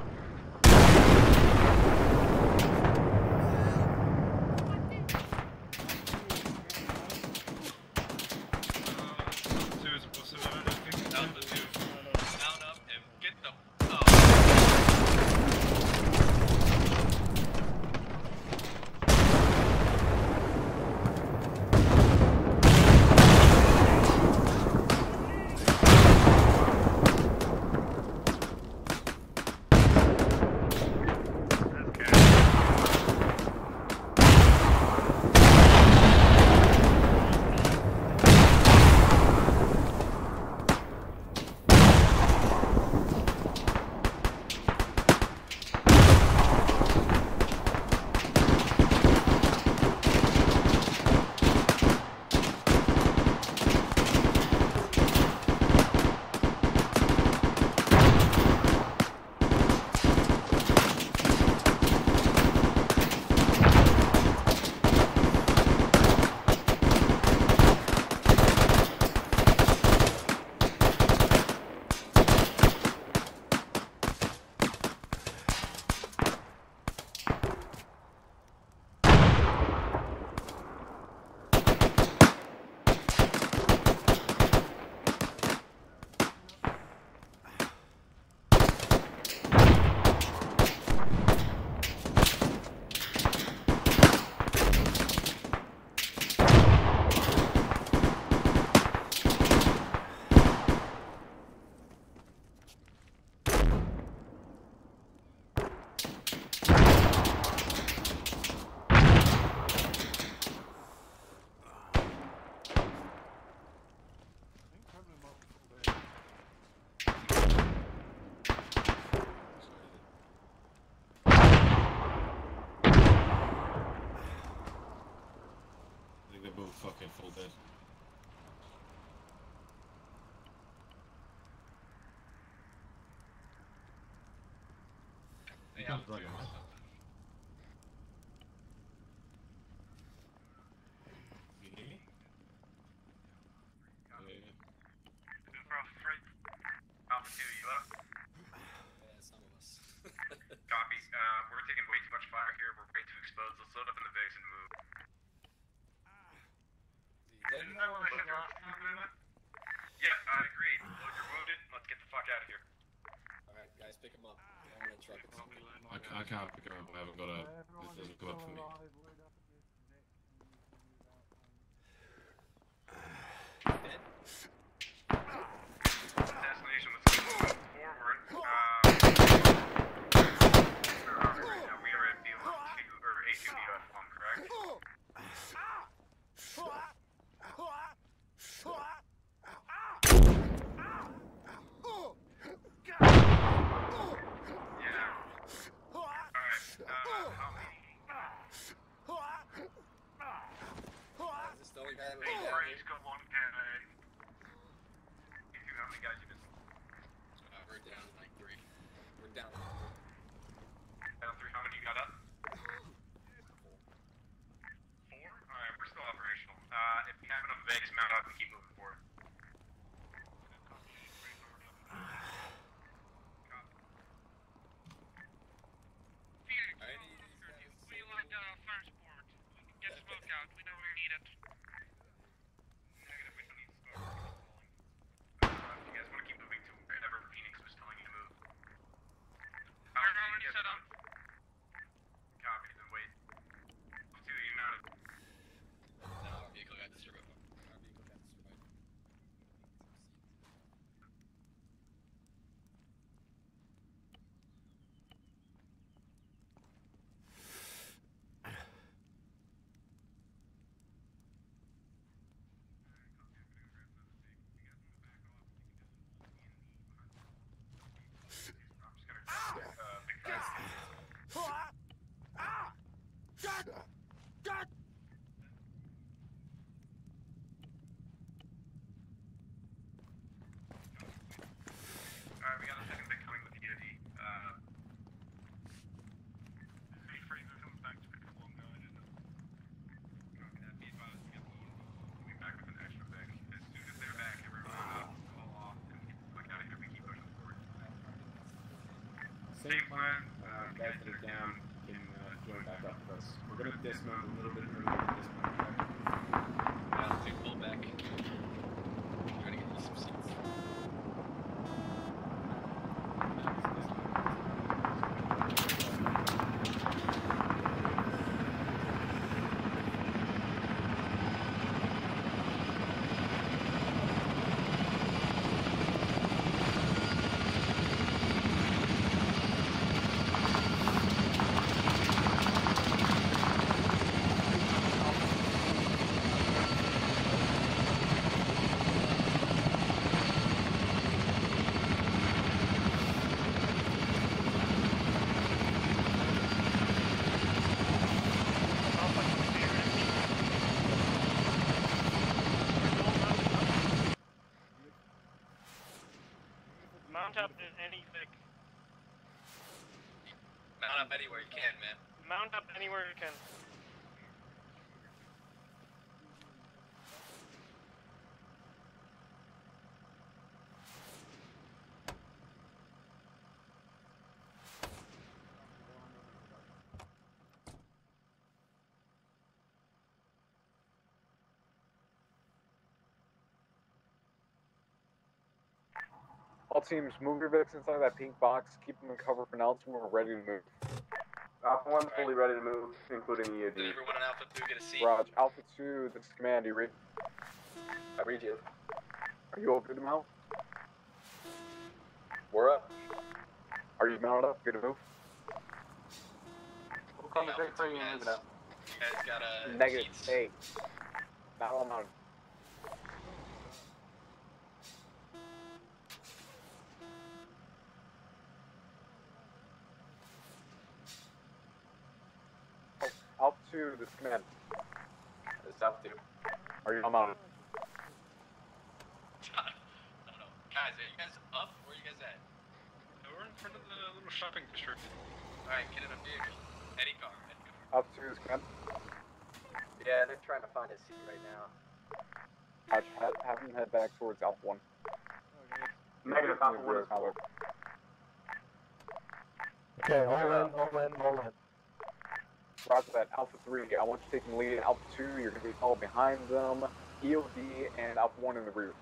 Two is a possibility, I think. Down to two. Mount up and get the. Oh. fucking full dead. Yeah, I'm Right. You hear me? Yeah. Alpha three. Alpha two, you you up? Yeah, some of us. Copy. Uh, we're taking way too much fire here. We're way too exposed. Let's load up in the Vegas and move. Then Is that what I said last time, man? Yeah, I agreed. Load your wounded. Let's get the fuck out of here. Alright, guys, pick him up. I'm gonna truck it. I, ca- I can't pick him up. I haven't got a. This doesn't come up for me. Dead? Destination, let's move forward. Uh, where are we right now? We are at B one two, or A two B F one, correct? Yeah. Alright, uh, how many? Is this the only guy that Hey, we got Brady's here? got one guy. You two, how many guys you missing? Uh, we're down like three. We're down. Down three, how many you got up? Four? Alright, we're still operational. Uh, if you have enough Vegas, mount up and keep moving forward. Felix, Alright, these guys- we like uh, transport. We can get smoke out. We know we need it. Negative, we don't need smoke. We're just pulling. Uh, if you guys want to keep moving to wherever Phoenix was telling you to move. We're already set up. Copy, then wait. Two, you mounted. No, our vehicle got destroyed. Our vehicle got destroyed. I'm just gonna grab uh, big guys. Alright, we got a second big coming with the E O D. Uh, Hey, Fraser comes back to pick up one guy, didn't it? copy that. Be advised, we get loaded. We'll be back with an extra big. As soon as they're back, everyone uh, call off and get the fuck out of here. We keep pushing forward. Same plan. Uh, guys that are down can uh, join back up with us. We're gonna dismount a little bit earlier than dismount. Yeah, let's take a pull back. Trying to get you some seats. Mount up in any Vic. Mount up anywhere you can, man. Mount up anywhere you can. All teams, move your Vicks inside that pink box. Keep them in cover for now until we're ready to move. Alpha one fully ready to move, including E O D. Did everyone in Alpha two get a seat? Raj, Alpha two, this is command. Do you read? I read you. Are you all good to mount? We're up. Are you mounted up? Good to move? We'll call you Vic for you moving up. You guys got a Negative. seats? Hey. Not all mounted. Alpha two, this is command. This is Alpha two. Are you all mounted? John, no, no. Guys, are you guys up? Where are you guys at? We're in front of the little shopping district. Alright, get in a vehicle. Any car, any car. Alpha two, this is command. Yeah, they're trying to find a seat right now. Raj, have, have them head back towards Alpha one. Negative, Alpha one is full. Okay, all in, all in, all in. Roger that. Alpha three, I want you taking the lead. Alpha two, you're going to be followed behind them. E O D and Alpha one in the rear.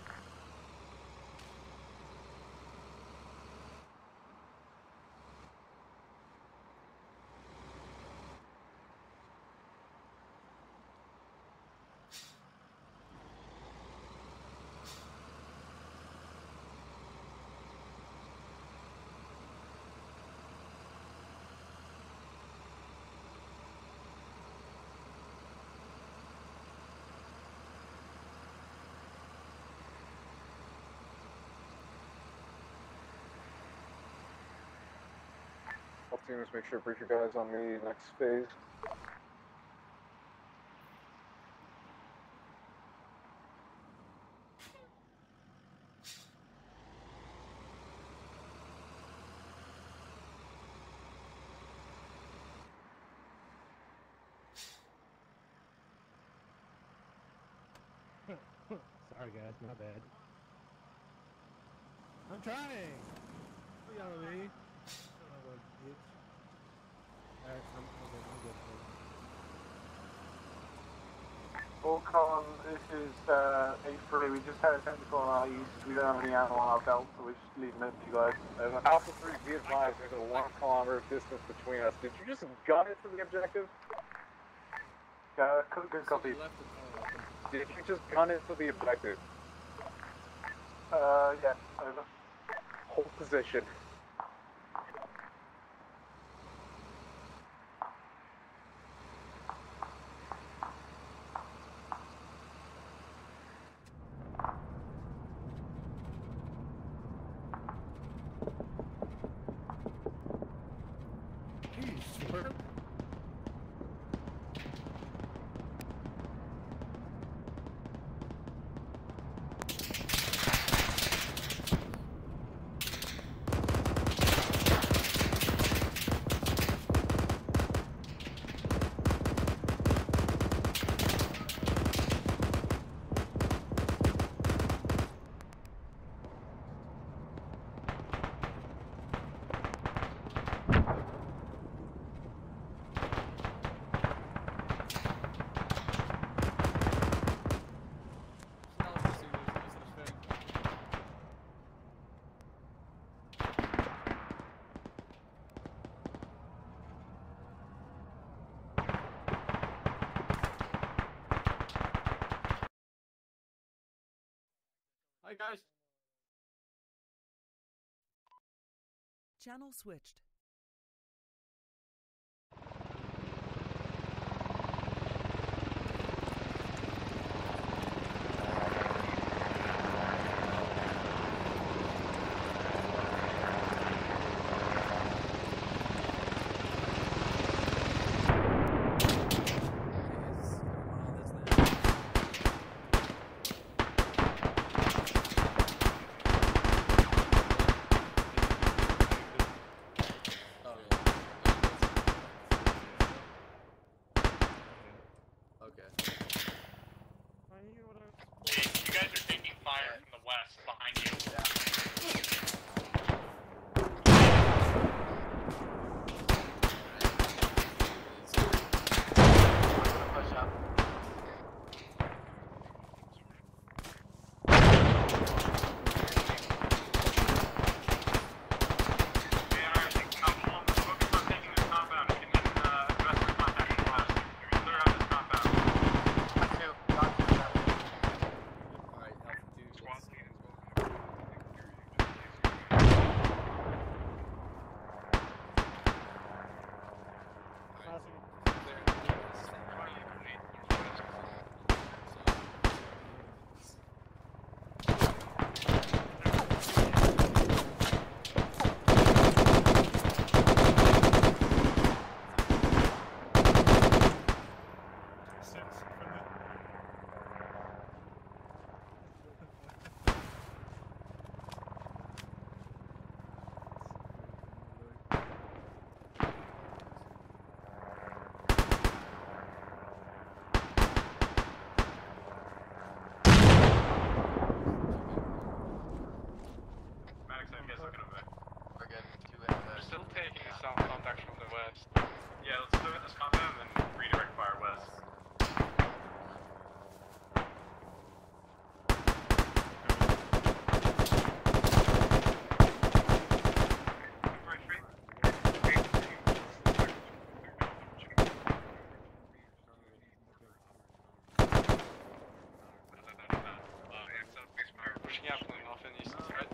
Teams, make sure to brief you guys on the next phase. Sorry guys, my bad. I'm trying! What y'all mean? Alright, I'm, I'm good, I'm good. Volcom, this is uh, eight three. We just had a technical on our east. We don't have any ammo on our belt, so we're just leaving it to you guys. Over. Alpha three, be advised, there's a one kilometer distance between us. Did you just gun it to the objective? Yeah, good, good copy. Did you just gun it to the objective? Uh, yeah, over. Hold position. Hi guys. Channel switched. sound contact from the west. Yeah, let's look at this compound and then redirect fire west. Pushing out from the north and east, right?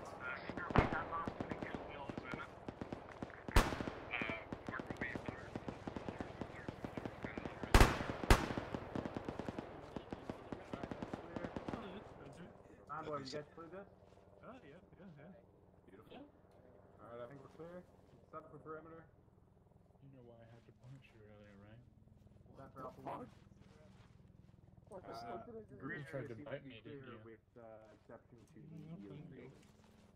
Ah, boy, you guys clear this? Oh, yeah, yeah, yeah. Beautiful. Alright, I think we're clear. Set up for perimeter. You know why I had to punish you earlier, right? Set for Alpha one. Uh, green You tried area to seems bite to be me, clear didn't you? with uh, exception to the No, E O thank D you. building.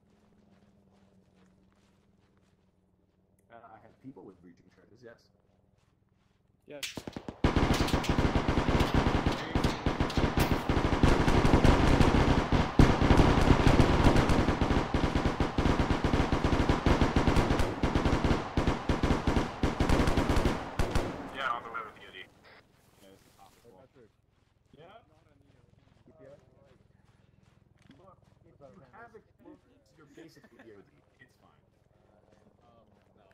Uh, I have people with breaching charges, yes. Yes. Yeah, on the way with the U D. Yeah, this is possible. Yeah? Keep you up. Look, if you have explosives, you're basically E O D. It's fine. Um, no.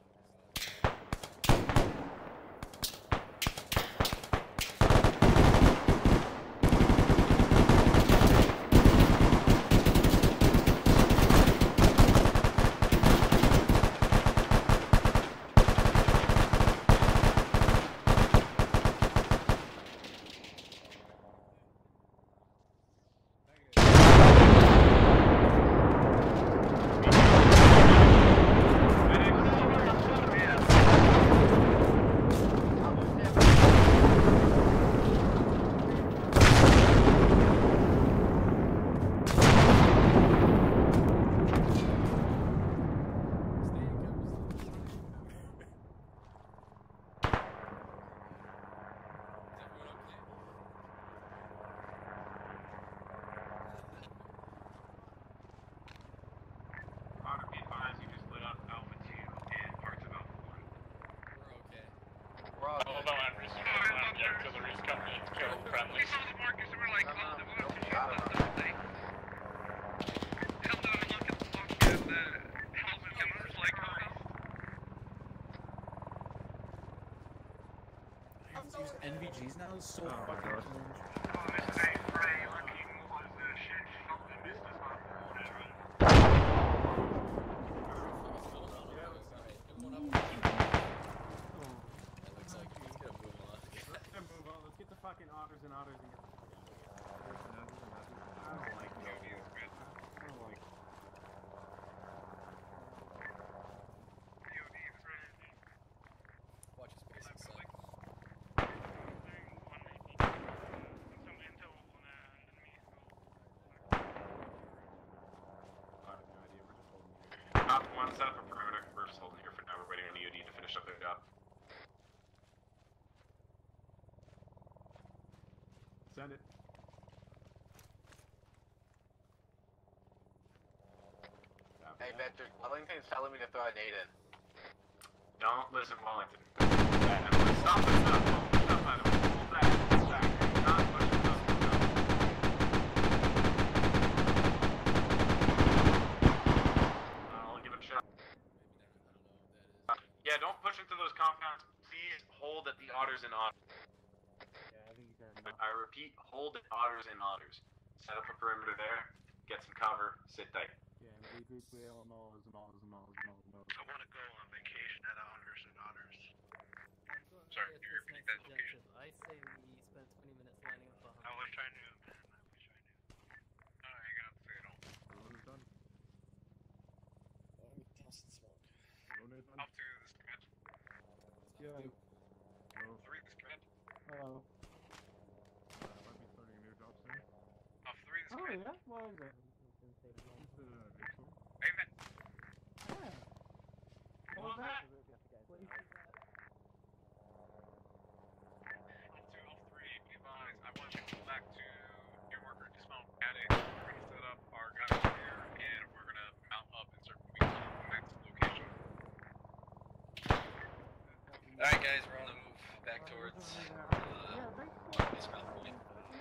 Honor, be advised, you just lit up Alpha two and parts of Alpha one. We're okay. We're all Although Andrew's land, the artillery's coming in to kill friendlies. We saw the markers and we're like, No, oh, no, the no, ones who no, no, shot us, they held out a look at the look and the helmet and was like, oh no. I have to use N V Gs now. It's so Oh my fucking gosh. cringe. Oh, this day Frey looking was uh, shit. Something business not It looks like he's gonna move on. Let's get move on. Let's get the fucking otters and otters and get the fuck out of here. I don't like it. I don't like it. Watch his basic son. I have no idea. We're just holding here. Alpha one, set up a perimeter. We're just holding here for now. We're waiting on the U D to finish up their job. Send it. Hey, Patrick, Wellington's telling me to throw a nade in. Don't listen, Wellington. Stop this stuff. Stop that. Hold back. Hold back. Not pushing stuff. I'll give it a shot. Yeah, don't push into those compounds. Please hold at the otters and otters. Yeah, I think you can. I repeat, hold at otters and otters. Set up a perimeter there. Get some cover. Sit tight. Yeah, and we we we all know is and all is and all is and all is and all. I want to go on vacation at Otters and Otters. Sorry, can you repeat that location? I say we spend twenty minutes lining up behind. I wish I knew, man. I wish I knew. Oh, you got to say it all. Loader's done. Oh, toss and smoke. Loader's done. Off to this command. Yeah. Oh, Three, this command. Hello. uh, might be starting a new job soon. Off three, this Oh command. yeah, why is that? It's uh, Rachel. Amen. Yeah. What was that? Off two, off three, be advised. I want you to go back to your worker dismount addict. We're gonna set up our guys here, and we're gonna mount up and start moving to the next location. Alright guys, we're on the move back towards uh, dismount point.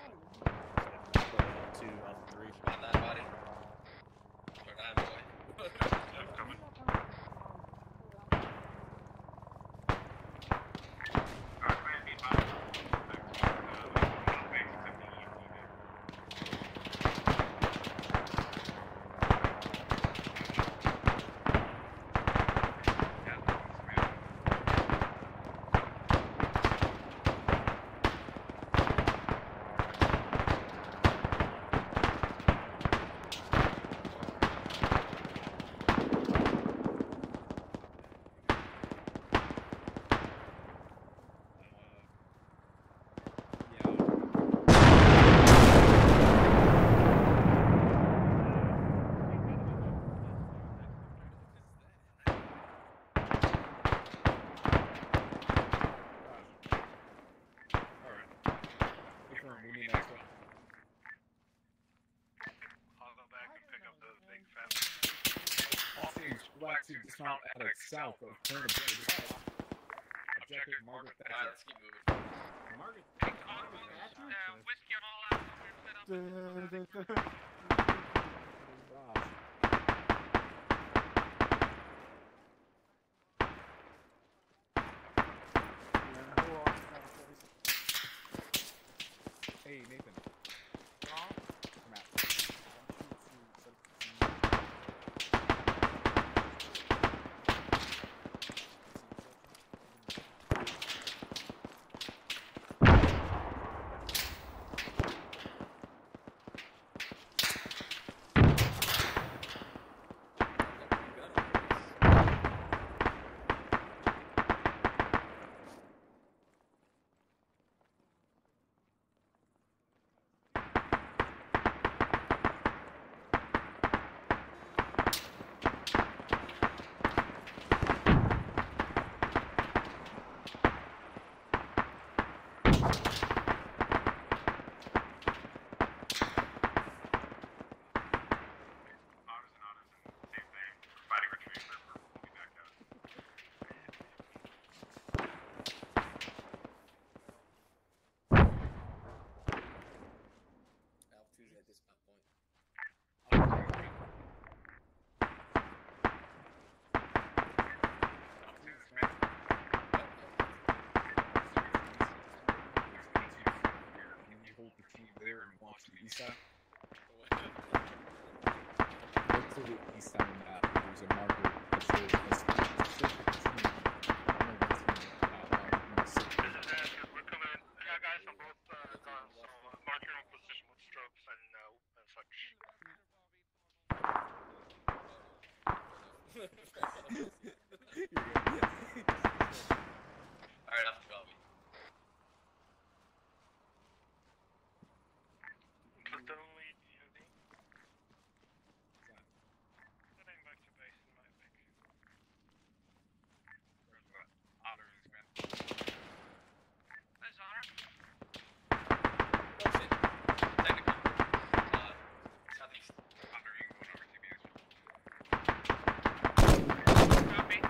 Two Alpha three. On that body. Or nine boy. I'm coming. We need next one. I'll go back and pick up the big fat. All teams, black to dismount addicts south of Farabad. Objective Margaret Thatcher. Alright, let's keep moving. Margaret. Uh, whiskey on all out. We're set up. Hey, Nathan. Come out. At this point. Can you hold the team there and launch to the east side? Look to the east side of the map. There's a marker that shows a specific team. This is Asher. We're coming in. Yeah, guys, on both uh, guns. So uh, mark your own position with strokes and uh, and such. Alright, off to Bellevue. Platoon lead, U D. Heading back to base in my pick. Where's that? Otter is man. There's Honor. Technical. Uh, southeast. Otter, you can go over T B as well. Copy.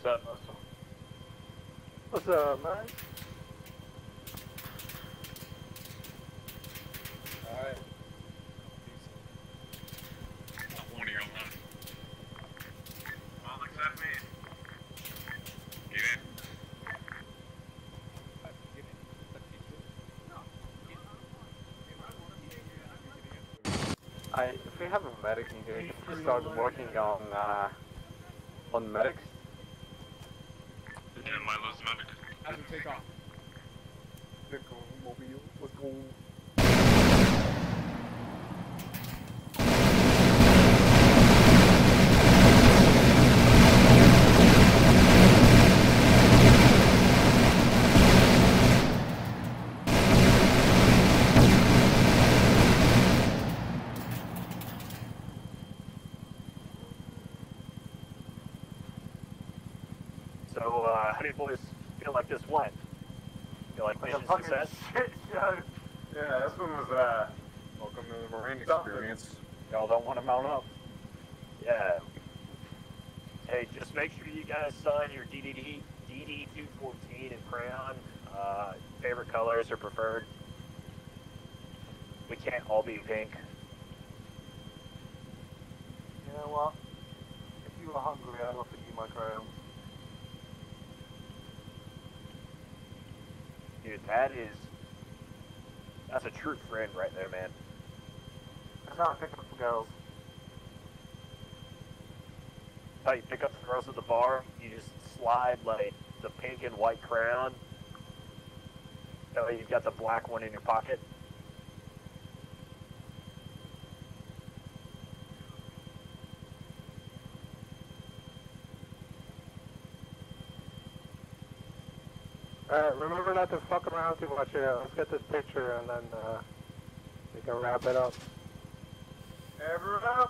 What's up, Muscle? What's up, man? Alright. One of your own left. Well, accept me. Get in. I, if we have a medic in here, you can start working on, uh, on medics. Yeah, Milo's medic. Have him take off. Let's go, mobile. Let's go. So, uh, how do you boys feel like this went? Feel like mission success? Shit show. Yeah, this one was, uh, welcome to the Marine experience. Y'all don't want to mount up. Yeah. Hey, just make sure you guys sign your D D D, D D two fourteen in crayon. Uh, favorite colors are preferred. We can't all be pink. You know what? If you were hungry, I'd offer you my crayons. Dude, that is... That's a true friend right there, man. That's how I pick up the girls. How you pick up the girls at the bar, you just slide, like, the pink and white crayon. That way you've got the black one in your pocket. Alright, remember not to fuck around too much here. Let's get this picture and then uh, we can wrap it up. Everyone up!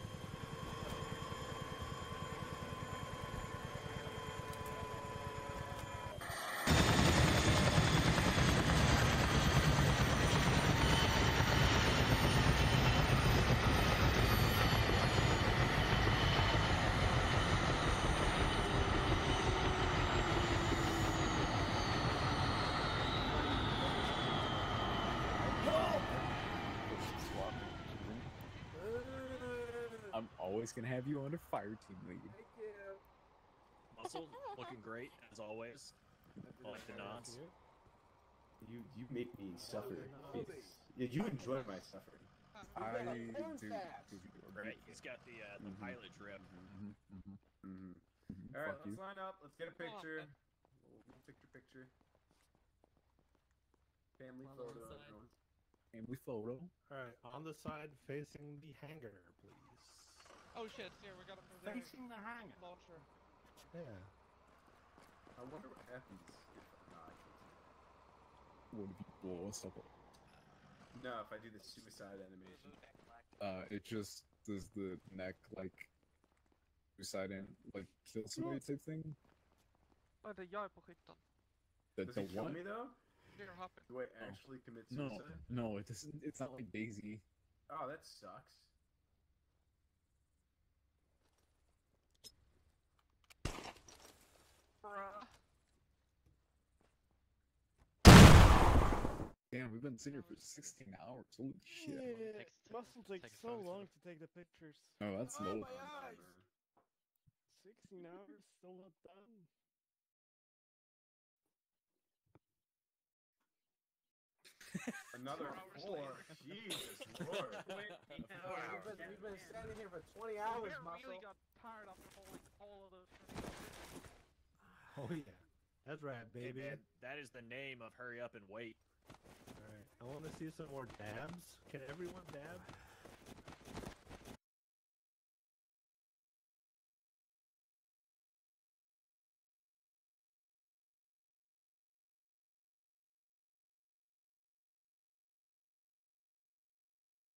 I'm always gonna have you on a fire team lead. Muscle, looking great, as always. I like the nods. You you make me suffer. Yeah, you enjoy my suffering. I do. Right, he's got the uh, the pilot drip. Alright, let's line up. Let's get a picture. We'll picture picture. Family photo. Everyone. Family photo. Alright, on the side facing the hangar, please. Oh shit, here, we got him from there. Facing the hangar. Launcher. Yeah. I wonder what happens if no, I can't. What if you blow us up? No, if I do the suicide animation. Uh, it just does the neck like suicide and like kill somebody type thing. Vad är jag på skytten? The, Does the it kill what? me though? Here, hop it. Do I actually commit No, suicide? no, it doesn't. It's not like Daisy. Oh, that sucks. Bruh. Damn, we've been sitting here for sixteen hours. Holy shit. Yeah, it mustn't take so long to take the pictures. Oh, that's low. sixteen hours, still not done. Another four. Jesus Lord. We've been, we've been standing here for twenty hours, We Muscle. really got tired after holding all of those. Oh yeah, that's right, Hey, baby. man, that is the name of hurry up and wait. Alright, I want to see some more dabs. Can everyone dab?